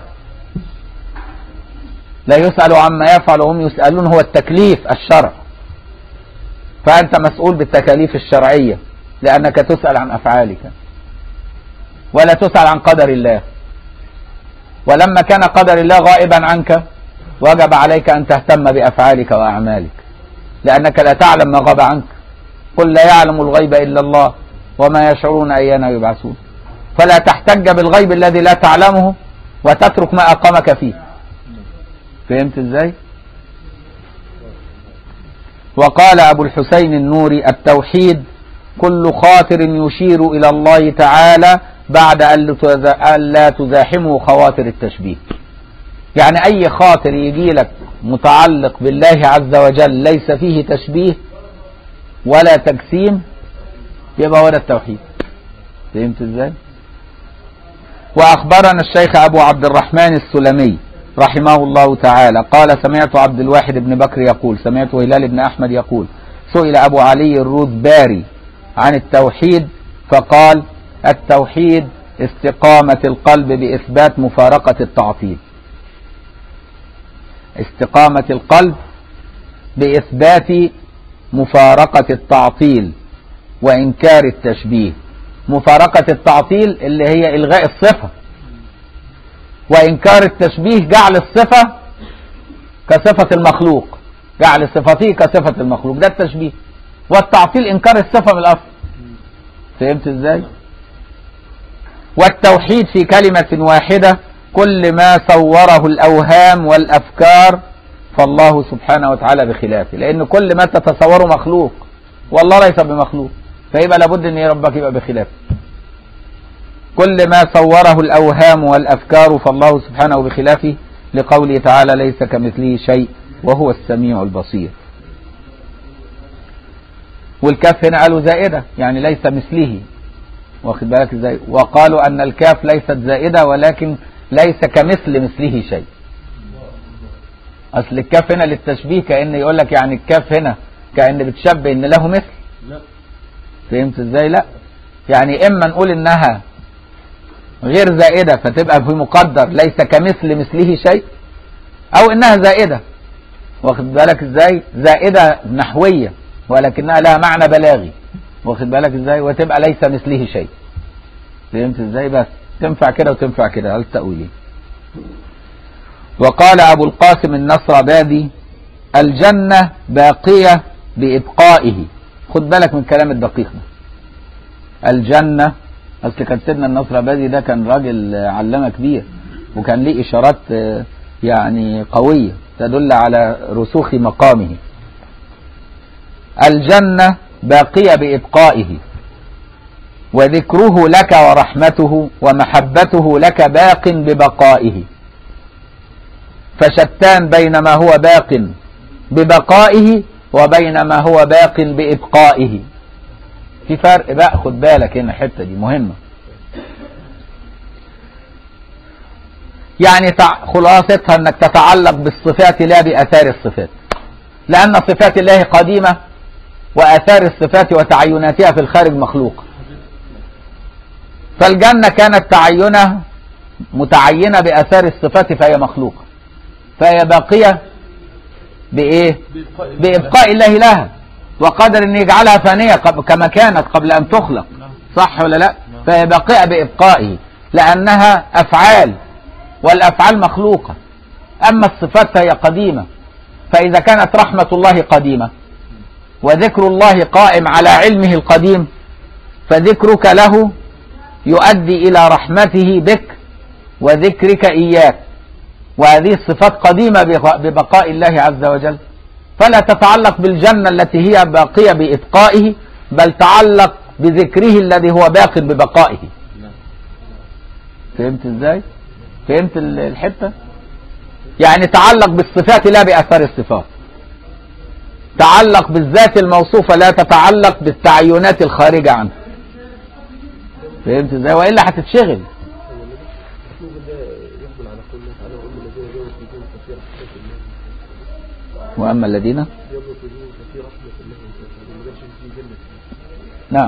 لا يسأل عما يفعل وهم يسألون هو التكليف الشرع، فأنت مسؤول بالتكاليف الشرعية لأنك تسأل عن أفعالك ولا تسأل عن قدر الله. ولما كان قدر الله غائبا عنك وجب عليك أن تهتم بأفعالك وأعمالك. لأنك لا تعلم ما غاب عنك. قل لا يعلم الغيب إلا الله وما يشعرون أيان يبعثون. فلا تحتج بالغيب الذي لا تعلمه وتترك ما أقامك فيه. فهمت ازاي؟ وقال أبو الحسين النوري: التوحيد كل خاطر يشير إلى الله تعالى بعد أن لا تزاحمه خواطر التشبيه. يعني أي خاطر يجي لك متعلق بالله عز وجل ليس فيه تشبيه ولا تجسيم يبقى هو ده التوحيد. فهمت ازاي؟ وأخبرنا الشيخ أبو عبد الرحمن السلمي رحمه الله تعالى قال: سمعت عبد الواحد بن بكر يقول: سمعت هلال بن أحمد يقول: سئل أبو علي الروذباري عن التوحيد فقال: التوحيد استقامة القلب بإثبات مفارقة التعطيل. استقامة القلب بإثبات مفارقة التعطيل وإنكار التشبيه. مفارقة التعطيل اللي هي إلغاء الصفة، وإنكار التشبيه جعل الصفة كصفة المخلوق، جعل صفته كصفة المخلوق، ده التشبيه. والتعطيل إنكار الصفة من الأصل. فهمت إزاي؟ والتوحيد في كلمة واحدة كل ما صوره الأوهام والأفكار فالله سبحانه وتعالى بخلافه، لأن كل ما تتصوره مخلوق والله ليس بمخلوق، فيبقى لابد أن ربك يبقى بخلافه. كل ما صوره الأوهام والأفكار فالله سبحانه بخلافه، لقوله تعالى: ليس كمثله شيء وهو السميع البصير. والكاف هنا قالوا زائدة، يعني ليس مثله، واخد بالك ازاي؟ وقالوا أن الكاف ليست زائدة ولكن ليس كمثل مثله شيء. أصل الكاف هنا للتشبيه، كأن يقول لك يعني الكاف هنا كأن بتشبه إن له مثل. لا. فهمت ازاي؟ لا، يعني إما نقول إنها غير زائدة فتبقى في مقدر ليس كمثل مثله شيء، أو إنها زائدة، واخد بالك ازاي؟ زائدة نحوية ولكنها لها معنى بلاغي، واخد بالك ازاي؟ وتبقى ليس مثله شيء. فهمت ازاي؟ بس تنفع كده وتنفع كده على التأويلين. وقال أبو القاسم النصرابادي: الجنة باقية بإبقائه. خد بالك من كلام الدقيق ده. الجنة، أصل كان سيدنا النصرابادي ده كان راجل علامة كبير، وكان ليه إشارات يعني قوية تدل على رسوخ مقامه. الجنة باقية بإبقائه، وذكره لك ورحمته ومحبته لك باق ببقائه. فشتان بين ما هو باق ببقائه وبين ما هو باق بإبقائه. في فرق بقى، خد بالك هنا، الحتة دي مهمة. يعني خلاصتها انك تتعلق بالصفات لا بآثار الصفات، لأن صفات الله قديمة وآثار الصفات وتعيناتها في الخارج مخلوقة. فالجنة كانت تعينها متعينة بآثار الصفات فهي مخلوقة، فهي باقية بإيه؟ بإبقاء الله لها، وقدر أن يجعلها فانية كما كانت قبل أن تخلق، صح ولا لا؟ فهي باقية بإبقائه لأنها أفعال، والأفعال مخلوقة. أما الصفات فهي قديمة. فإذا كانت رحمة الله قديمة وذكر الله قائم على علمه القديم، فذكرك له يؤدي إلى رحمته بك وذكرك إياك، وهذه الصفات قديمة ببقاء الله عز وجل. فلا تتعلق بالجنة التي هي باقية بإبقائه، بل تعلق بذكره الذي هو باق ببقائه. فهمت ازاي؟ فهمت الحتة؟ يعني تعلق بالصفات لا بأثار الصفات، تعلق بالذات الموصوفة، لا تتعلق بالتعينات الخارجة عنه. فهمت ازاي؟ وإلا هتتشغل. وأما الذين نعم،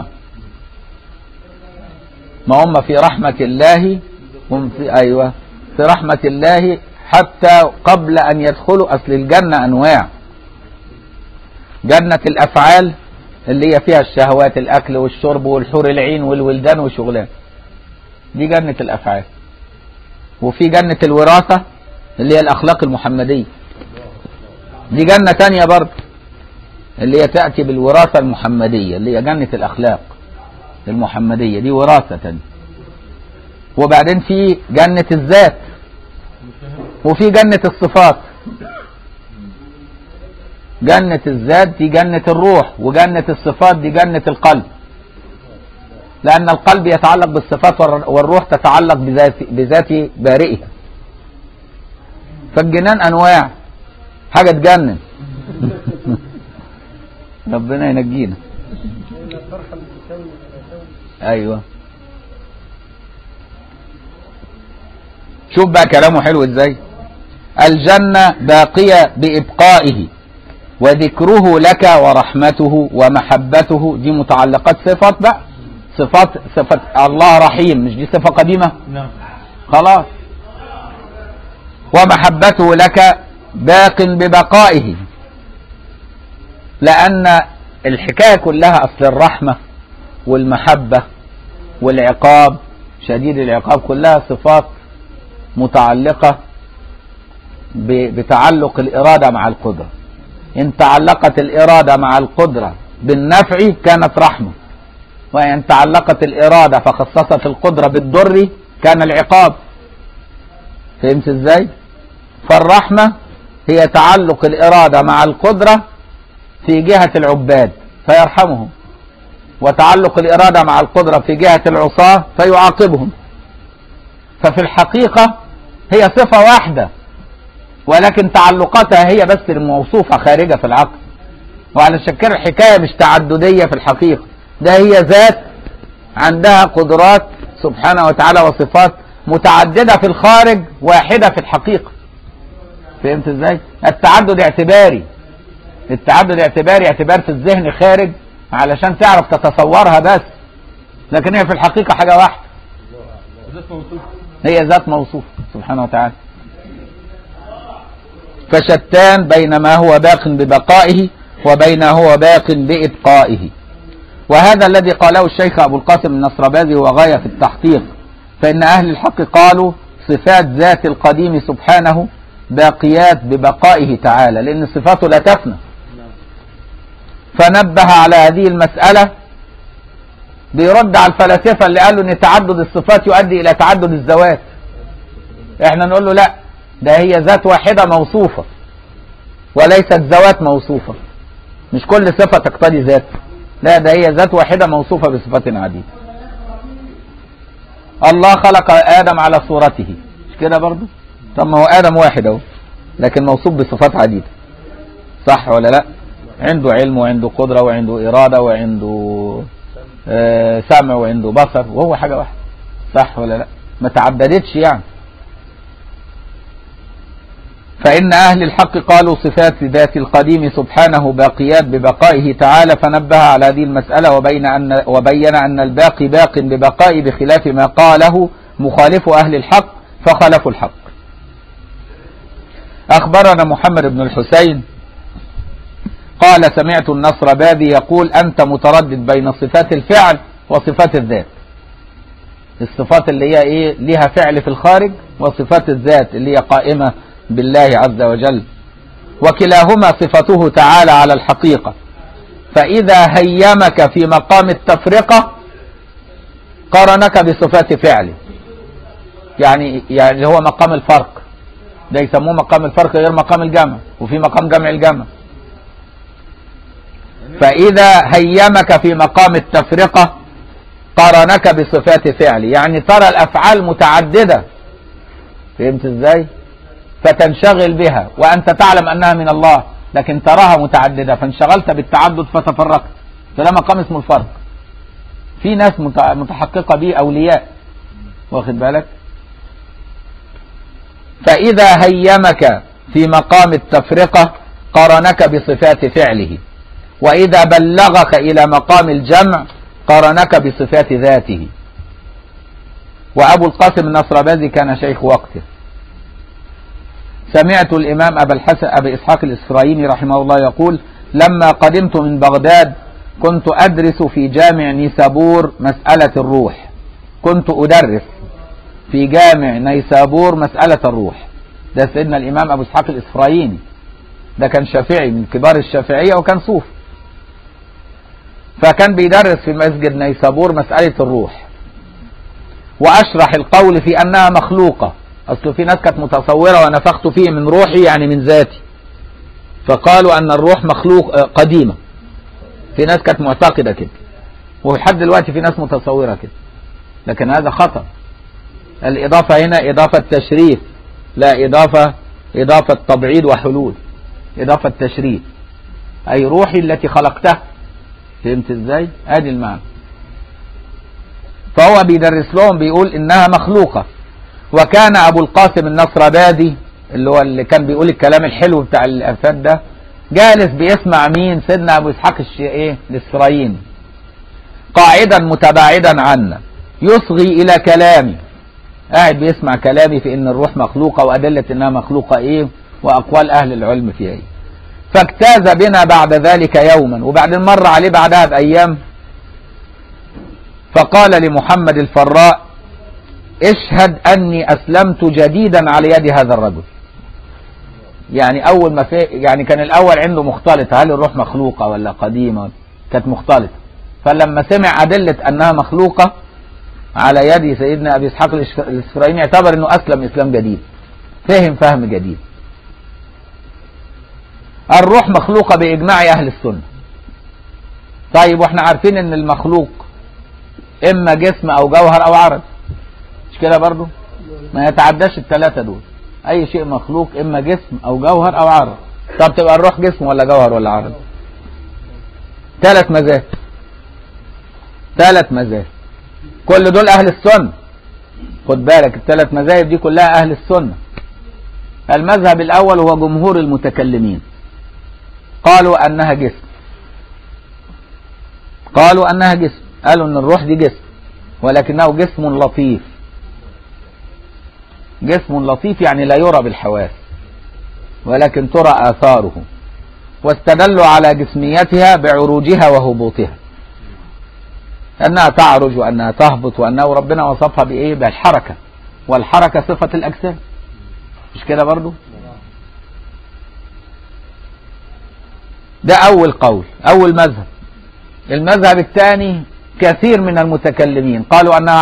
ما هم في رحمة الله، هم في أيوة في رحمة الله حتى قبل أن يدخلوا. أصل الجنة أنواع: جنة الأفعال اللي هي فيها الشهوات، الأكل والشرب والحور العين والولدان وشغلان، دي جنة الأفعال. وفي جنة الوراثة اللي هي الأخلاق المحمدية، دي جنة تانية برضه. اللي هي تأتي بالوراثة المحمدية اللي هي جنة الأخلاق المحمدية، دي وراثة تانية. وبعدين في جنة الذات وفي جنة الصفات. جنة الذات دي جنة الروح، وجنة الصفات دي جنة القلب، لأن القلب يتعلق بالصفات والروح تتعلق بذات بارئها. فالجنان أنواع، حاجة تجنن. ربنا ينجينا. أيوة، شوف بقى كلامه حلو ازاي. الجنة باقية بإبقائه وذكره لك ورحمته ومحبته، دي متعلقات صفات بقى، صفات الله رحيم، مش دي صفة قديمة؟ نعم خلاص. ومحبته لك باق ببقائه، لأن الحكاية كلها أصل الرحمة والمحبة والعقاب شديد العقاب كلها صفات متعلقة بتعلق الإرادة مع القدرة. إن تعلقت الإرادة مع القدرة بالنفع كانت رحمة، وإن تعلقت الإرادة فخصصت القدرة بالضر كان العقاب. فهمت إزاي؟ فالرحمة هي تعلق الإرادة مع القدرة في جهة العباد فيرحمهم، وتعلق الإرادة مع القدرة في جهة العصاة فيعاقبهم. ففي الحقيقة هي صفة واحدة، ولكن تعلقاتها هي بس الموصوفة خارجة في العقل. وعلى شكل الحكاية مش تعددية في الحقيقة، ده هي ذات عندها قدرات سبحانه وتعالى وصفات متعددة في الخارج واحدة في الحقيقة. فهمت ازاي؟ التعدد اعتباري، التعدد اعتباري، اعتبار في الذهن خارج علشان تعرف تتصورها بس، لكن هي في الحقيقة حاجة واحدة، هي ذات موصوف سبحانه وتعالى. فشتان بين ما هو باق ببقائه وبين هو باق بإبقائه. وهذا الذي قاله الشيخ أبو القاسم النصربازي هو غاية في التحقيق، فإن أهل الحق قالوا صفات ذات القديم سبحانه باقيات ببقائه تعالى، لأن صفاته لا تفنى. فنبه على هذه المسألة بيرد على الفلاسفة اللي قالوا ان تعدد الصفات يؤدي الى تعدد الذوات. احنا نقول له لا، ده هي ذات واحدة موصوفة وليست ذوات موصوفة، مش كل صفة تقتضي ذات، لا ده هي ذات واحدة موصوفة بصفات عديدة. الله خلق آدم على صورته، مش كده برضو؟ طب ما هو آدم واحد اهو، لكن موصوف بصفات عديدة، صح ولا لا؟ عنده علم وعنده قدرة وعنده إرادة وعنده سمع وعنده بصر، وهو حاجة واحدة، صح ولا لا؟ ما تعددتش يعني. فإن أهل الحق قالوا صفات ذات القديم سبحانه باقيات ببقائه تعالى، فنبه على هذه المسألة وبين أن الباقي باق ببقائه، بخلاف ما قاله مخالف أهل الحق فخالفوا الحق. أخبرنا محمد بن الحسين قال سمعت النصربازي يقول أنت متردد بين صفات الفعل وصفات الذات. الصفات اللي هي ايه؟ ليها فعل في الخارج، وصفات الذات اللي هي قائمة بالله عز وجل، وكلاهما صفته تعالى على الحقيقة. فإذا هيمك في مقام التفرقة قارنك بصفات فعله، يعني هو مقام الفرق، ده يسموه مقام الفرق غير مقام الجمع، وفي مقام جمع الجمع. فإذا هيمك في مقام التفرقة قارنك بصفات فعله، يعني ترى الأفعال متعددة، فهمت ازاي؟ فتنشغل بها وأنت تعلم أنها من الله، لكن تراها متعددة فانشغلت بالتعدد فتفرقت، فده مقام اسمه الفرق. في ناس متحققة به أولياء، واخد بالك؟ فإذا هيمك في مقام التفرقة قارنك بصفات فعله، وإذا بلغك إلى مقام الجمع قارنك بصفات ذاته. وأبو القاسم النصربازي كان شيخ وقته. سمعت الإمام أبي إسحاق الإسفرايني رحمه الله يقول لما قدمت من بغداد كنت أدرس في جامع نيسابور مسألة الروح، كنت أدرس في جامع نيسابور مسألة الروح. ده سيدنا الإمام أبو إسحاق الإسفرايني، ده كان شافعي من كبار الشافعية وكان صوفي، فكان بيدرس في مسجد نيسابور مسألة الروح، وأشرح القول في أنها مخلوقة. أصل في ناس كانت متصورة ونفخت فيه من روحي يعني من ذاتي، فقالوا أن الروح مخلوق قديمة. في ناس كانت معتقدة كده، ولحد دلوقتي في ناس متصورة كده، لكن هذا خطأ. الإضافة هنا إضافة تشريف، لا إضافة تبعيد وحلول، إضافة تشريف، أي روحي التي خلقتها. فهمت إزاي؟ ادي المعنى. فهو بيدرس لهم بيقول إنها مخلوقة. وكان أبو القاسم النصربادي اللي هو اللي كان بيقول الكلام الحلو بتاع الأفات ده، جالس بيسمع مين؟ سيدنا أبو إسحاق الإسرائيلي، قاعدا متباعدا عنا يصغي إلى كلامي، قاعد بيسمع كلامي في إن الروح مخلوقة وأدلة إنها مخلوقة إيه وأقوال أهل العلم فيها إيه. فاجتاز بنا بعد ذلك يوما، وبعدين مر عليه بعدها بأيام، فقال لمحمد الفراء: اشهد أني أسلمت جديدا على يد هذا الرجل. يعني أول ما يعني كان الأول عنده مختلطة، هل الروح مخلوقة ولا قديمة؟ كانت مختلطة. فلما سمع أدلة أنها مخلوقة على يد سيدنا أبي إسحاق الإسرائيلي اعتبر أنه أسلم إسلام جديد، فهم جديد. الروح مخلوقة بإجماع أهل السنة. طيب واحنا عارفين أن المخلوق إما جسم أو جوهر أو عرض، مش كده برضو؟ ما يتعداش الثلاثة دول. أي شيء مخلوق إما جسم أو جوهر أو عرض. طب تبقى الروح جسم ولا جوهر ولا عرض؟ ثلاث مذاهب، كل دول أهل السنة. خد بالك الثلاث مذاهب دي كلها أهل السنة. المذهب الأول هو جمهور المتكلمين، قالوا أنها جسم، قالوا أن الروح دي جسم، ولكنه جسم لطيف. جسم لطيف يعني لا يرى بالحواس ولكن ترى آثاره. واستدلوا على جسميتها بعروجها وهبوطها، أنها تعرج وأنها تهبط، وأنه ربنا وصفها بإيه؟ بالحركة، والحركة صفة الأجسام، مش كده برضو؟ ده أول قول، أول مذهب. المذهب الثاني كثير من المتكلمين قالوا أنها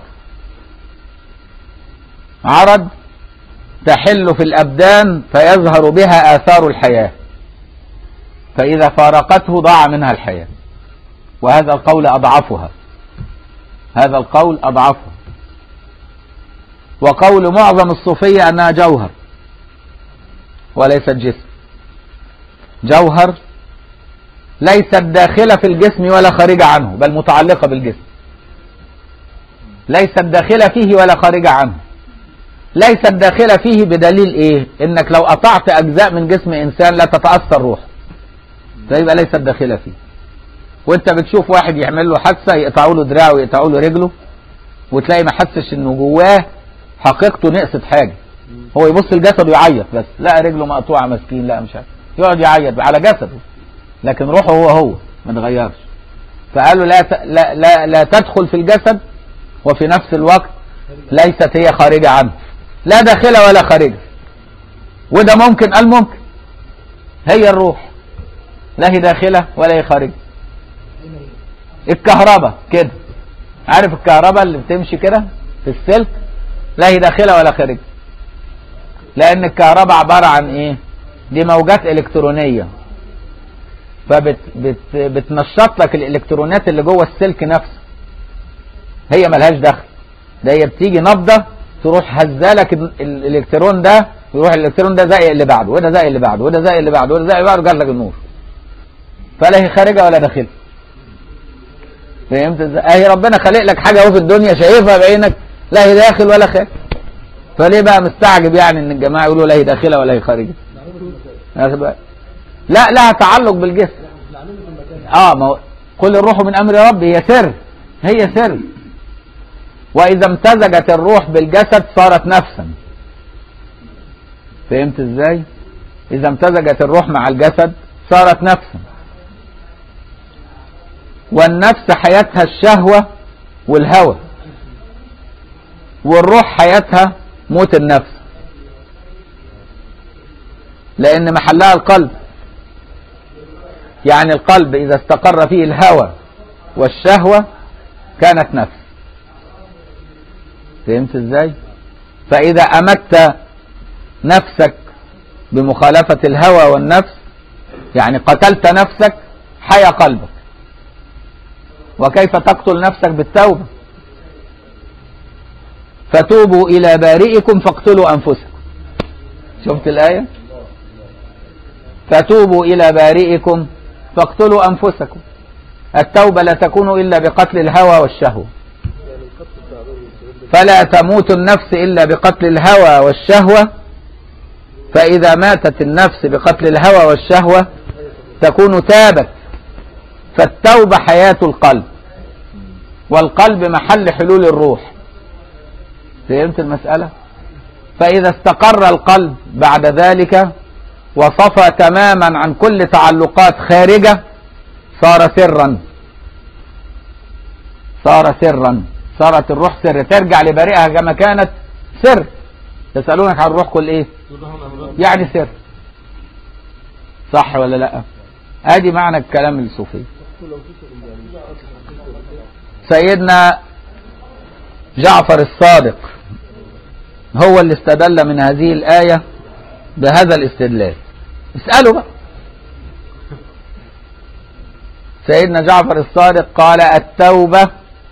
عرض تحل في الأبدان فيظهر بها آثار الحياة، فإذا فارقته ضاع منها الحياة. وهذا القول أضعفها، وقول معظم الصوفية أنها جوهر وليست جسم. جوهر ليست داخلة في الجسم ولا خارجة عنه، بل متعلقة بالجسم، ليست داخلة فيه ولا خارجة عنه. ليست داخلة فيه بدليل ايه؟ انك لو قطعت اجزاء من جسم انسان لا تتأثر روحه، فيبقى ليست داخلة فيه. وانت بتشوف واحد يعمل له حادثة يقطعوا له دراعه ويقطعوا له رجله، وتلاقي ما حسش انه جواه حقيقته نقصت حاجة، هو يبص الجسد ويعيط بس، لا رجله مقطوعة مسكين، لا مش عارف، يقعد يعيط على جسده، لكن روحه هو ما اتغيرش. فقالوا لا تدخل في الجسد، وفي نفس الوقت ليست هي خارجة عنه، لا داخلة ولا خارجة. وده ممكن، قال ممكن، هي الروح لا هي داخلة ولا هي خارجة. الكهرباء كده، عارف الكهرباء اللي بتمشي كده في السلك، لا هي داخلة ولا خارجة، لأن الكهرباء عبارة عن إيه؟ دي موجات إلكترونية، فبتنشط لك الإلكترونات اللي جوه السلك نفسه، هي ملهاش دخل، ده هي بتيجي نبضة تروح هزالك الإلكترون ده، يروح الإلكترون ده زي اللي بعده، وده زي اللي بعده، وده زي اللي بعده، وده زي اللي بعده، جاب لك النور. فلا هي خارجة ولا داخلة. فهمت ازاي؟ اهي ربنا خلق لك حاجة اهو في الدنيا شايفها بعينك، لا هي داخل ولا خارج. فليه بقى مستعجب يعني ان الجماعة يقولوا لا هي داخلة ولا هي خارجة؟ لا لها تعلق بالجسم. ما هو قل الروح من امر ربي، هي سر. واذا امتزجت الروح بالجسد صارت نفسا. فهمت ازاي؟ اذا امتزجت الروح مع الجسد صارت نفسا. والنفس حياتها الشهوة والهوى، والروح حياتها موت النفس، لأن محلها القلب. يعني القلب إذا استقر فيه الهوى والشهوة كانت نفس. فهمت ازاي؟ فإذا أمت نفسك بمخالفة الهوى والنفس، يعني قتلت نفسك، حيا قلبك. وكيف تقتل نفسك؟ بالتوبة. فتوبوا إلى بارئكم فاقتلوا أنفسكم. شفت الآية؟ فتوبوا إلى بارئكم فاقتلوا أنفسكم. التوبة لا تكون إلا بقتل الهوى والشهوة. فلا تموت النفس إلا بقتل الهوى والشهوة. فإذا ماتت النفس بقتل الهوى والشهوة تكون تابت. فالتوبة حياة القلب، والقلب محل حلول الروح. فهمت المسألة؟ فإذا استقر القلب بعد ذلك وصفى تماما عن كل تعلقات خارجة صار سرا. صارت الروح سر، ترجع لبارئها كما كانت سر. يسألونك عن الروح قل ايه؟ يعني سر. صح ولا لا؟ ادي معنى الكلام الصوفي. سيدنا جعفر الصادق هو اللي استدل من هذه الآية بهذا الاستدلال. اسألوا بقى. سيدنا جعفر الصادق قال التوبة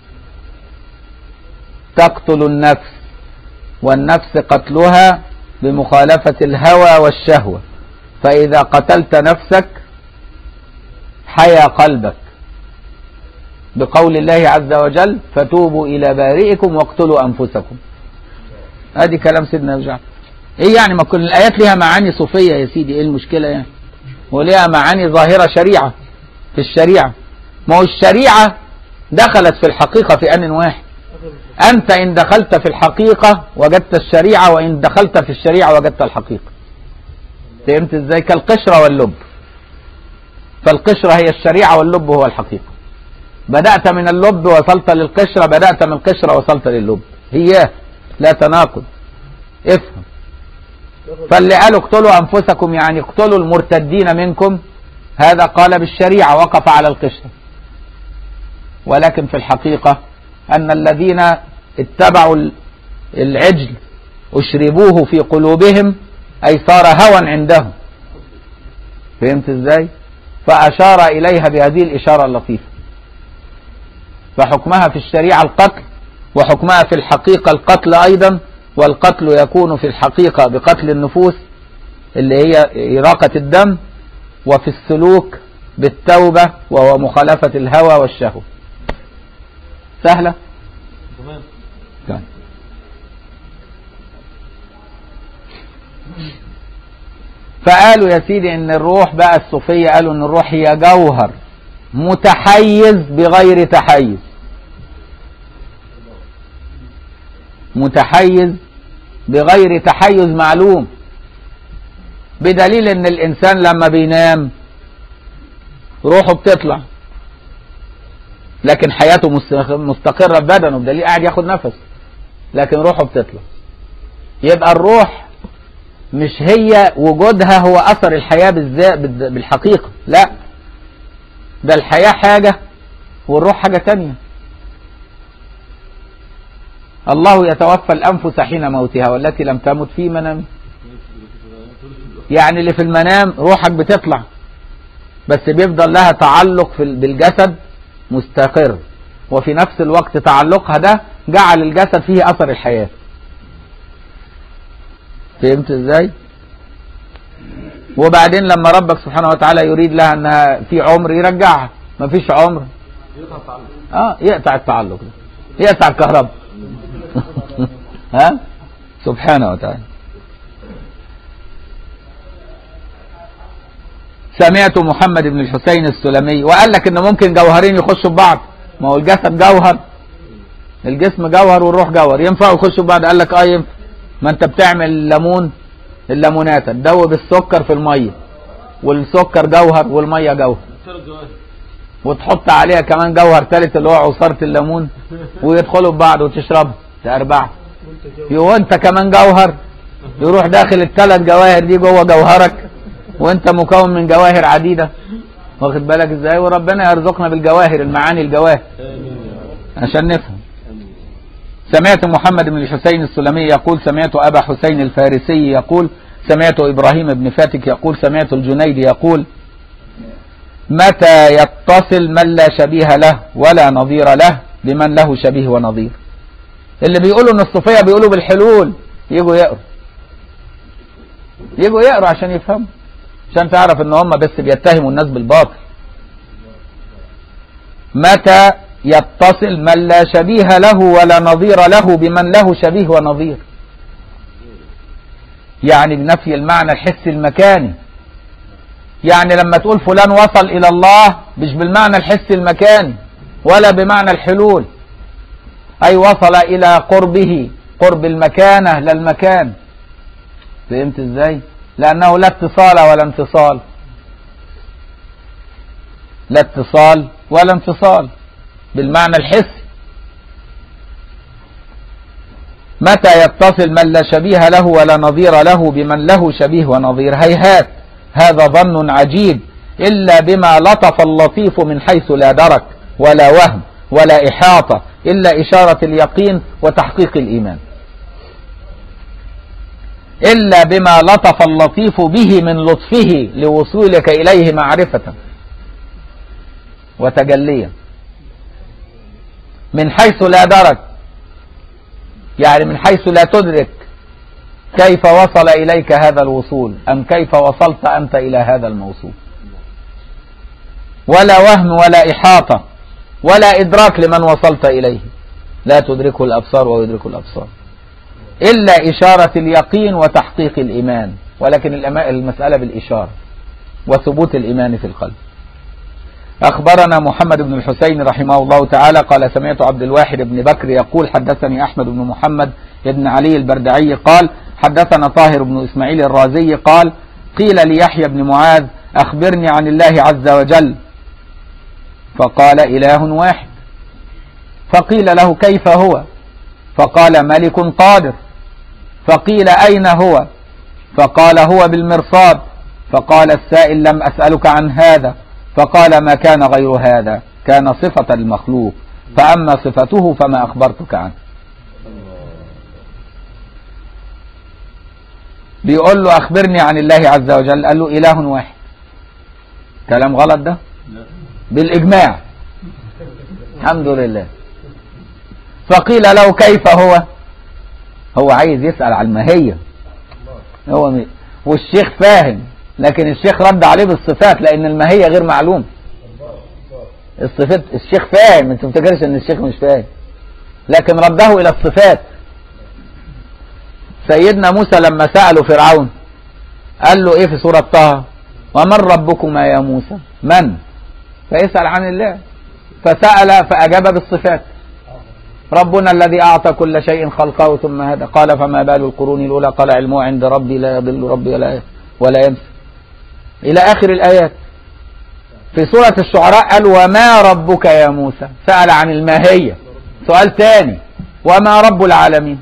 تقتل النفس، والنفس قتلها بمخالفة الهوى والشهوة. فإذا قتلت نفسك حيا قلبك، بقول الله عز وجل فتوبوا إلى بارئكم واقتلوا أنفسكم. ادي كلام سيدنا جعفر. ايه يعني؟ ما كل الآيات لها معاني صوفية يا سيدي، ايه المشكلة يعني؟ ولها معاني ظاهرة شريعة في الشريعة. ما هو الشريعة دخلت في الحقيقة في آن واحد. أنت إن دخلت في الحقيقة وجدت الشريعة، وإن دخلت في الشريعة وجدت الحقيقة. فهمت ازاي؟ كالقشرة واللب. فالقشرة هي الشريعة واللب هو الحقيقة. بدأت من اللب وصلت للقشرة، بدأت من القشرة وصلت لللب، هي لا تناقض. افهم. فاللي قالوا اقتلوا أنفسكم يعني اقتلوا المرتدين منكم، هذا قال بالشريعة وقف على القشرة. ولكن في الحقيقة أن الذين اتبعوا العجل أشربوه في قلوبهم، أي صار هوى عندهم. فهمت ازاي؟ فأشار إليها بهذه الإشارة اللطيفة. فحكمها في الشريعة القتل، وحكمها في الحقيقة القتل أيضا. والقتل يكون في الحقيقة بقتل النفوس اللي هي إراقة الدم، وفي السلوك بالتوبة وهو مخالفة الهوى والشهوة. سهلة؟ تمام. فقالوا يا سيدي ان الروح بقى، الصوفية قالوا ان الروح هي جوهر متحيز بغير تحيز. متحيز بغير تحيز معلوم، بدليل ان الانسان لما بينام روحه بتطلع، لكن حياته مستقرة في بدنه، بدليل قاعد ياخد نفس، لكن روحه بتطلع. يبقى الروح مش هي وجودها هو اثر الحياة بالحقيقة، لا، ده الحياة حاجة والروح حاجة تانية. الله يتوفى الأنفس حين موتها والتي لم تمت في منامها. يعني اللي في المنام روحك بتطلع، بس بيفضل لها تعلق بالجسد مستقر، وفي نفس الوقت تعلقها ده جعل الجسد فيه أثر الحياة. فهمت ازاي؟ وبعدين لما ربك سبحانه وتعالى يريد لها انها في عمر يرجعها، مفيش عمر يقطع التعلق ده، يقطع الكهرباء. ها سبحانه وتعالى. سمعت محمد بن الحسين السلمي وقال لك ان ممكن جوهرين يخشوا ببعض. ما هو الجسد جوهر، الجسم جوهر والروح جوهر، ينفعوا يخشوا ببعض؟ قال لك ينفع. ما انت بتعمل ليمون، الليمونات تدوب السكر في الميه، والسكر جوهر والميه جوهر، وتحط عليها كمان جوهر ثالث اللي هو عصارة الليمون، ويدخلوا ببعض وتشربها تأربعها. وانت كمان جوهر، يروح داخل الثلاث جواهر دي جوه جوهرك، وانت مكون من جواهر عديدة، واخد بالك ازاي؟ وربنا يرزقنا بالجواهر، المعاني الجواهر عشان نفهم. سمعت محمد بن الحسين السلمي يقول سمعت أبا حسين الفارسي يقول سمعت إبراهيم بن فاتك يقول سمعت الجنيد يقول متى يتصل من لا شبيه له ولا نظير له بمن له شبيه ونظير. اللي بيقولوا ان الصوفية بيقولوا بالحلول يجوا يقروا عشان يفهموا، عشان تعرف ان هم بس بيتهموا الناس بالباطل. متى يتصل من لا شبيه له ولا نظير له بمن له شبيه ونظير، يعني بنفي المعنى الحسي المكاني. يعني لما تقول فلان وصل إلى الله مش بالمعنى الحسي المكاني ولا بمعنى الحلول، أي وصل إلى قربه، قرب المكانة لا المكان. فهمت ازاي؟ لأنه لا اتصال ولا انفصال، لا اتصال ولا انفصال بالمعنى الحسي. متى يتصل من لا شبيه له ولا نظير له بمن له شبيه ونظير. هيهات هذا ظن عجيب إلا بما لطف اللطيف من حيث لا درك ولا وهم ولا إحاطة إلا إشارة اليقين وتحقيق الإيمان. إلا بما لطف اللطيف به من لطفه لوصولك إليه معرفة وتجليا من حيث لا درك، يعني من حيث لا تدرك كيف وصل إليك هذا الوصول أم كيف وصلت أنت إلى هذا الموصول، ولا وهم ولا إحاطة ولا إدراك لمن وصلت إليه، لا تدركه الأبصار ويدركه الأبصار إلا إشارة اليقين وتحقيق الإيمان. ولكن المسألة بالإشارة وثبوت الإيمان في القلب. أخبرنا محمد بن الحسين رحمه الله تعالى قال سمعت عبد الواحد بن بكر يقول حدثني أحمد بن محمد بن علي البردعي قال حدثنا طاهر بن إسماعيل الرازي قال قيل ليحيى بن معاذ أخبرني عن الله عز وجل، فقال إله واحد. فقيل له كيف هو؟ فقال ملك قادر. فقيل أين هو؟ فقال هو بالمرصاد. فقال السائل لم أسألك عن هذا. فقال ما كان غير هذا، كان صفة المخلوق، فأما صفته فما أخبرتك عنه. بيقول له أخبرني عن الله عز وجل، قال له إله واحد. كلام غلط ده بالإجماع، الحمد لله. فقيل له كيف هو؟ هو عايز يسأل عن الماهية، والشيخ فاهم، لكن الشيخ رد عليه بالصفات لأن الماهية غير معلوم. الصفات الشيخ فاهم، انت متفكرش ان الشيخ مش فاهم، لكن رده إلى الصفات. سيدنا موسى لما سأله فرعون قال له ايه في سورة طه؟ ومن ربكما يا موسى؟ من؟ فيسأل عن الله، فسأل فأجاب بالصفات. ربنا الذي أعطى كل شيء خلقه ثم هدى. قال فما بال القرون الأولى؟ قال علمه عند ربي لا يضل ربي ولا ينسى، إلى آخر الآيات. في سورة الشعراء قال وما ربك يا موسى؟ سأل عن الماهية. سؤال تاني وما رب العالمين؟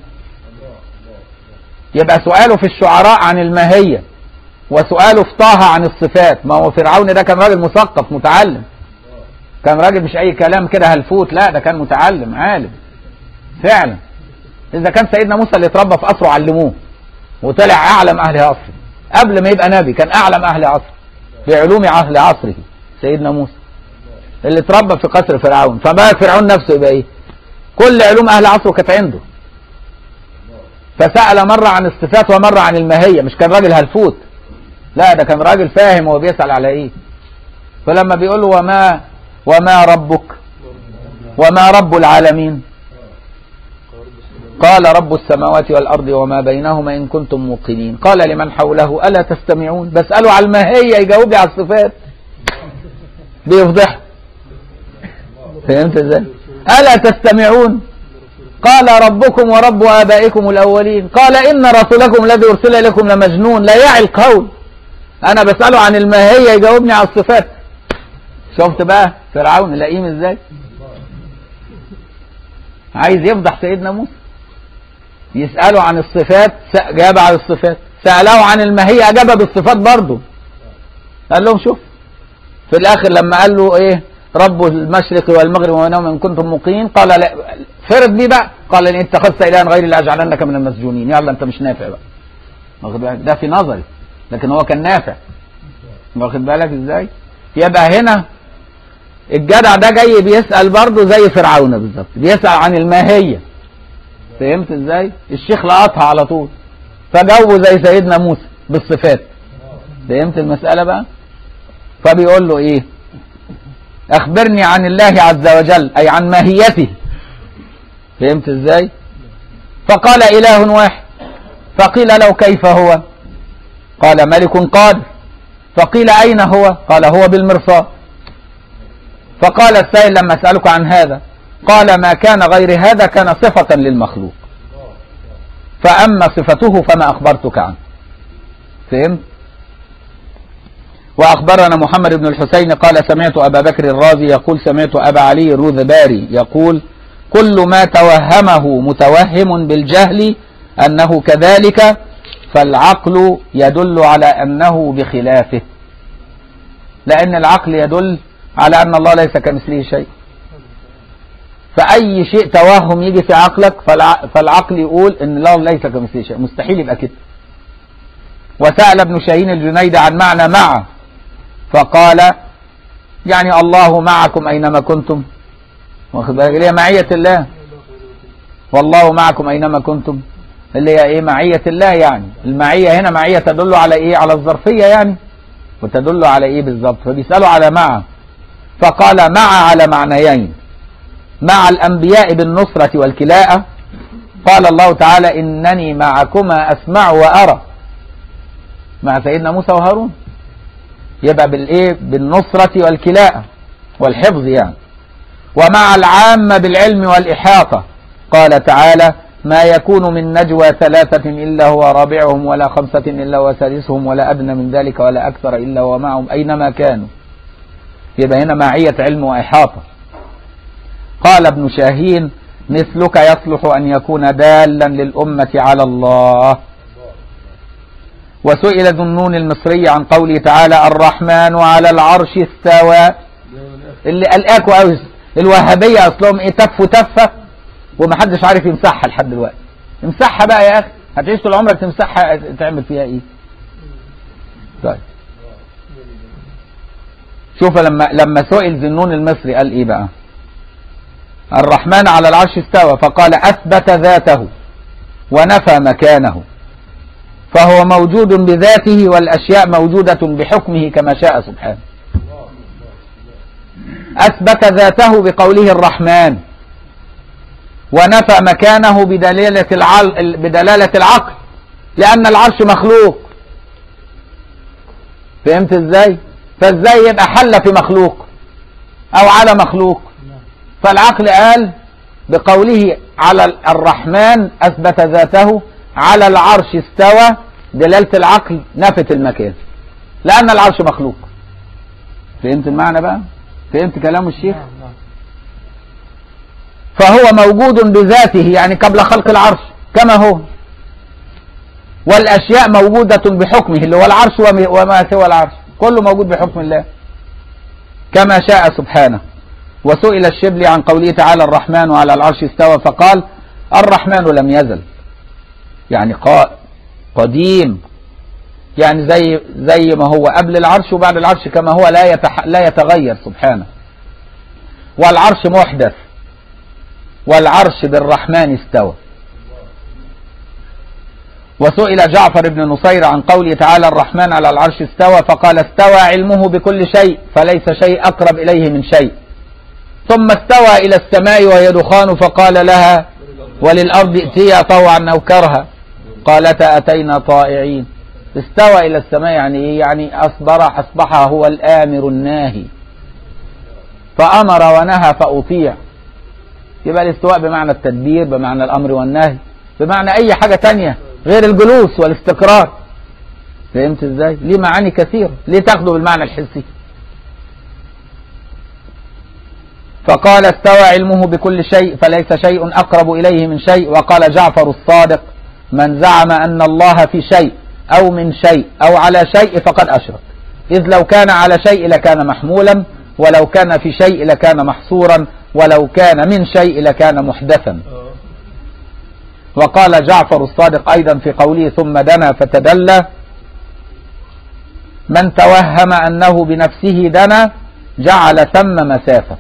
يبقى سؤاله في الشعراء عن الماهية وسؤاله في طه عن الصفات. ما هو فرعون ده كان راجل مثقف متعلم، كان راجل مش أي كلام كده هلفوت، لا ده كان متعلم عالم فعلا. إذا كان سيدنا موسى اللي اتربى في قصره علموه وطلع أعلم أهل عصره، قبل ما يبقى نبي كان أعلم أهل عصره بعلوم أهل عصره سيدنا موسى اللي اتربى في قصر فرعون. فبقى فرعون نفسه يبقى إيه؟ كل علوم أهل عصره كانت عنده. فسأل مرة عن الصفات ومرة عن الماهية، مش كان راجل هلفوت، لا ده كان راجل فاهم هو بيسأل على إيه. فلما بيقول له وما ربك وما رب العالمين؟ قال رب السماوات والأرض وما بينهما إن كنتم موقنين. قال لمن حوله ألا تستمعون؟ بسأله على الماهية يجاوب لي على الصفات، بيفضح. فهمت ازاي؟ ألا تستمعون؟ قال ربكم ورب آبائكم الأولين. قال إن رسولكم الذي أرسل إليكم لمجنون لا يعي القول. أنا بسأله عن الماهية يجاوبني على الصفات. شفت بقى فرعون لئيم ازاي؟ عايز يفضح سيدنا موسى. يسأله عن الصفات جاب على الصفات، سأله عن الماهية أجاب بالصفات برضه. قال لهم شوف في الاخر لما قال له ايه رب المشرق والمغرب وبينهما ان كنتم موقنين، قال لا فرض دي بقى، قال ان اتخذت الها غيري لاجعلنك من المسجونين، يلا انت مش نافع بقى، واخد بالك؟ ده في نظري، لكن هو كان نافع، واخد بالك ازاي؟ يبقى هنا الجدع ده جاي بيسأل برضه زي فرعون بالظبط، بيسأل عن الماهية، فهمت ازاي؟ الشيخ لقطها على طول فجاوبه زي سيدنا موسى بالصفات، فهمت المسألة بقى؟ فبيقول له ايه؟ اخبرني عن الله عز وجل، اي عن ماهيته، فهمت ازاي؟ فقال اله واحد، فقيل له كيف هو؟ قال ملك قادر، فقيل اين هو؟ قال هو بالمرصاد. فقال السائل لما اسألك عن هذا، قال ما كان غير هذا كان صفة للمخلوق، فأما صفته فما أخبرتك عنه، فهمت؟ وأخبرنا محمد بن الحسين قال سمعت أبا بكر الرازي يقول سمعت أبا علي الرذباري يقول كل ما توهمه متوهم بالجهل أنه كذلك فالعقل يدل على أنه بخلافه، لأن العقل يدل على أن الله ليس كمثله شيء، فأي شيء توهم يجي في عقلك فالعقل يقول أن الله ليس كمثله شيء، مستحيل يبقى كده. وسأل ابن شاهين الجنيد عن معنى مع، فقال يعني الله معكم أينما كنتم، واخد بالك؟ اللي هي معية الله، والله معكم أينما كنتم، اللي هي إيه؟ معية الله. يعني المعية هنا معية تدل على إيه؟ على الظرفية يعني، وتدل على إيه بالظبط؟ فبيسألوا على مع، فقال مع على معنيين، مع الأنبياء بالنصرة والكلاءة، قال الله تعالى إنني معكما أسمع وأرى، مع سيدنا موسى وهارون، يبقى بالإيه؟ بالنصرة والكلاءة والحفظ يعني. ومع العامة بالعلم والإحاطة، قال تعالى ما يكون من نجوى ثلاثة إلا هو رابعهم ولا خمسة إلا هو سادسهم ولا أدنى من ذلك ولا أكثر إلا هو معهم أينما كانوا، يبقى هنا معية علم وإحاطة. قال ابن شاهين مثلك يصلح أن يكون دالا للأمة على الله. وسئل ذو النون المصري عن قوله تعالى الرحمن على العرش استوى، اللي قلقاكوا قوي الوهابية أصلهم إيه؟ تف تفة ومحدش عارف يمسحها لحد دلوقتي. امسحها بقى يا أخي، هتعيش طول عمرك تمسحها، تعمل فيها إيه؟ طيب شوف لما سئل ذو النون المصري قال إيه بقى؟ الرحمن على العرش استوى، فقال أثبت ذاته ونفى مكانه، فهو موجود بذاته والأشياء موجودة بحكمه كما شاء سبحانه. أثبت ذاته بقوله الرحمن، ونفى مكانه بدلالة العقل، لأن العرش مخلوق، فهمت ازاي؟ فازاي يبقى حل في مخلوق أو على مخلوق؟ فالعقل قال بقوله على الرحمن أثبت ذاته على العرش استوى، دلالة العقل نفت المكان لأن العرش مخلوق. فهمت المعنى بقى؟ فهمت كلام الشيخ؟ فهو موجود بذاته يعني قبل خلق العرش كما هو، والأشياء موجودة بحكمه اللي هو العرش وما سوى العرش كله موجود بحكم الله كما شاء سبحانه. وسئل الشبلي عن قوله تعالى الرحمن على العرش استوى، فقال الرحمن لم يزل، يعني قديم، يعني زي ما هو قبل العرش وبعد العرش كما هو لا يتغير سبحانه. والعرش محدث، والعرش بالرحمن استوى. وسئل جعفر بن نصير عن قوله تعالى الرحمن على العرش استوى، فقال استوى علمه بكل شيء فليس شيء أقرب إليه من شيء، ثم استوى إلى السماء وهي دخان فقال لها وللأرض ائتيا طوعا أو كرها قالتا أتينا طائعين. استوى إلى السماء يعني إيه؟ يعني أصبح هو الآمر الناهي، فأمر ونهى فأطيع. يبقى الاستواء بمعنى التدبير، بمعنى الأمر والنهي، بمعنى أي حاجة تانية غير الجلوس والاستقرار. فهمت ازاي؟ ليه معاني كثيرة، ليه تاخده بالمعنى الحسي؟ فقال استوى علمه بكل شيء فليس شيء أقرب إليه من شيء. وقال جعفر الصادق من زعم أن الله في شيء أو من شيء أو على شيء فقد أشرك. إذ لو كان على شيء لكان محمولا، ولو كان في شيء لكان محصورا، ولو كان من شيء لكان محدثا. وقال جعفر الصادق أيضا في قوله ثم دنا فتدلى: من توهم أنه بنفسه دنا جعل ثم مسافة،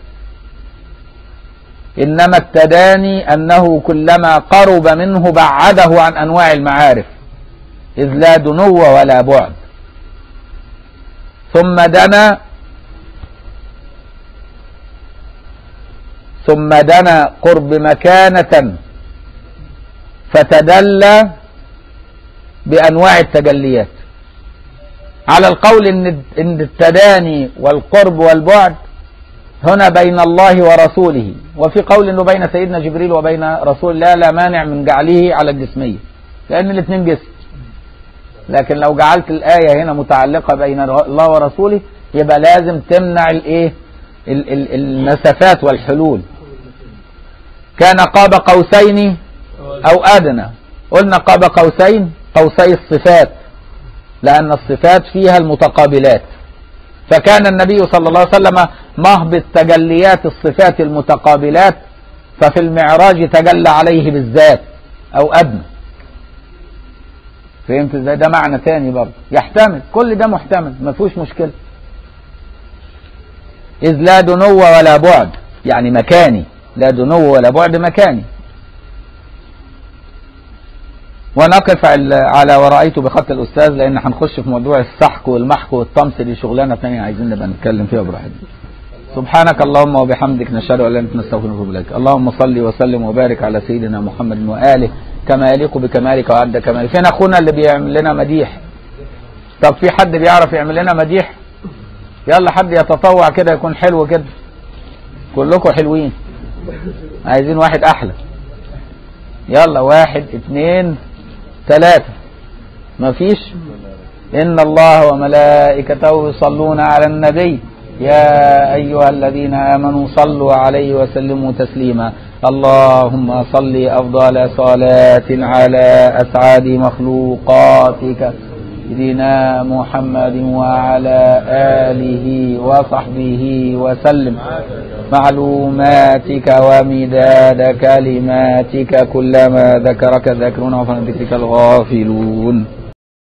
إنما التداني أنه كلما قرب منه بعده عن أنواع المعارف، إذ لا دنو ولا بعد. ثم دنا قرب مكانة فتدلى بأنواع التجليات، على القول إن التداني والقرب والبعد هنا بين الله ورسوله، وفي قول إنه بين سيدنا جبريل وبين رسول الله، لا مانع من جعله على الجسمية لأن الاثنين جسم. لكن لو جعلت الآية هنا متعلقة بين الله ورسوله يبقى لازم تمنع المسافات والحلول. كان قاب قوسين أو أدنى، قلنا قاب قوسين، قوسي الصفات، لأن الصفات فيها المتقابلات، فكان النبي صلى الله عليه وسلم مهبط تجليات الصفات المتقابلات، ففي المعراج تجلى عليه بالذات أو أدنى. فهمت ازاي؟ ده معنى تاني برضه يحتمل، كل ده محتمل ما فيهوش مشكلة. إذ لا دنو ولا بعد، يعني مكاني، لا دنو ولا بعد مكاني. ونقف على ورأيت بخط الأستاذ، لأن هنخش في موضوع السحق والمحق والطمس، دي شغلانة ثانية عايزين نبقى نتكلم فيها براحتنا. سبحانك اللهم وبحمدك، نشهد أن لا إله إلا أنت، نستغفرك ونتوب إليك. اللهم صل وسلم وبارك على سيدنا محمد وآله كما يليق بكمالك وعد كمالك. فين أخونا اللي بيعمل لنا مديح؟ طب في حد بيعرف يعمل لنا مديح؟ يلا حد يتطوع كده يكون حلو كده، كلكم حلوين، عايزين واحد أحلى. يلا 1 2 3. مفيش؟ إن الله وملائكته يصلون على النبي يا أيها الذين آمنوا صلوا عليه وسلموا تسليما. اللهم صل أفضل صلاة على أسعد مخلوقاتك سيدنا محمد وعلى آله وصحبه وسلم، معلوماتك ومداد كلماتك كلما ذكرك ذاكرون وفي ذكرك الغافلون.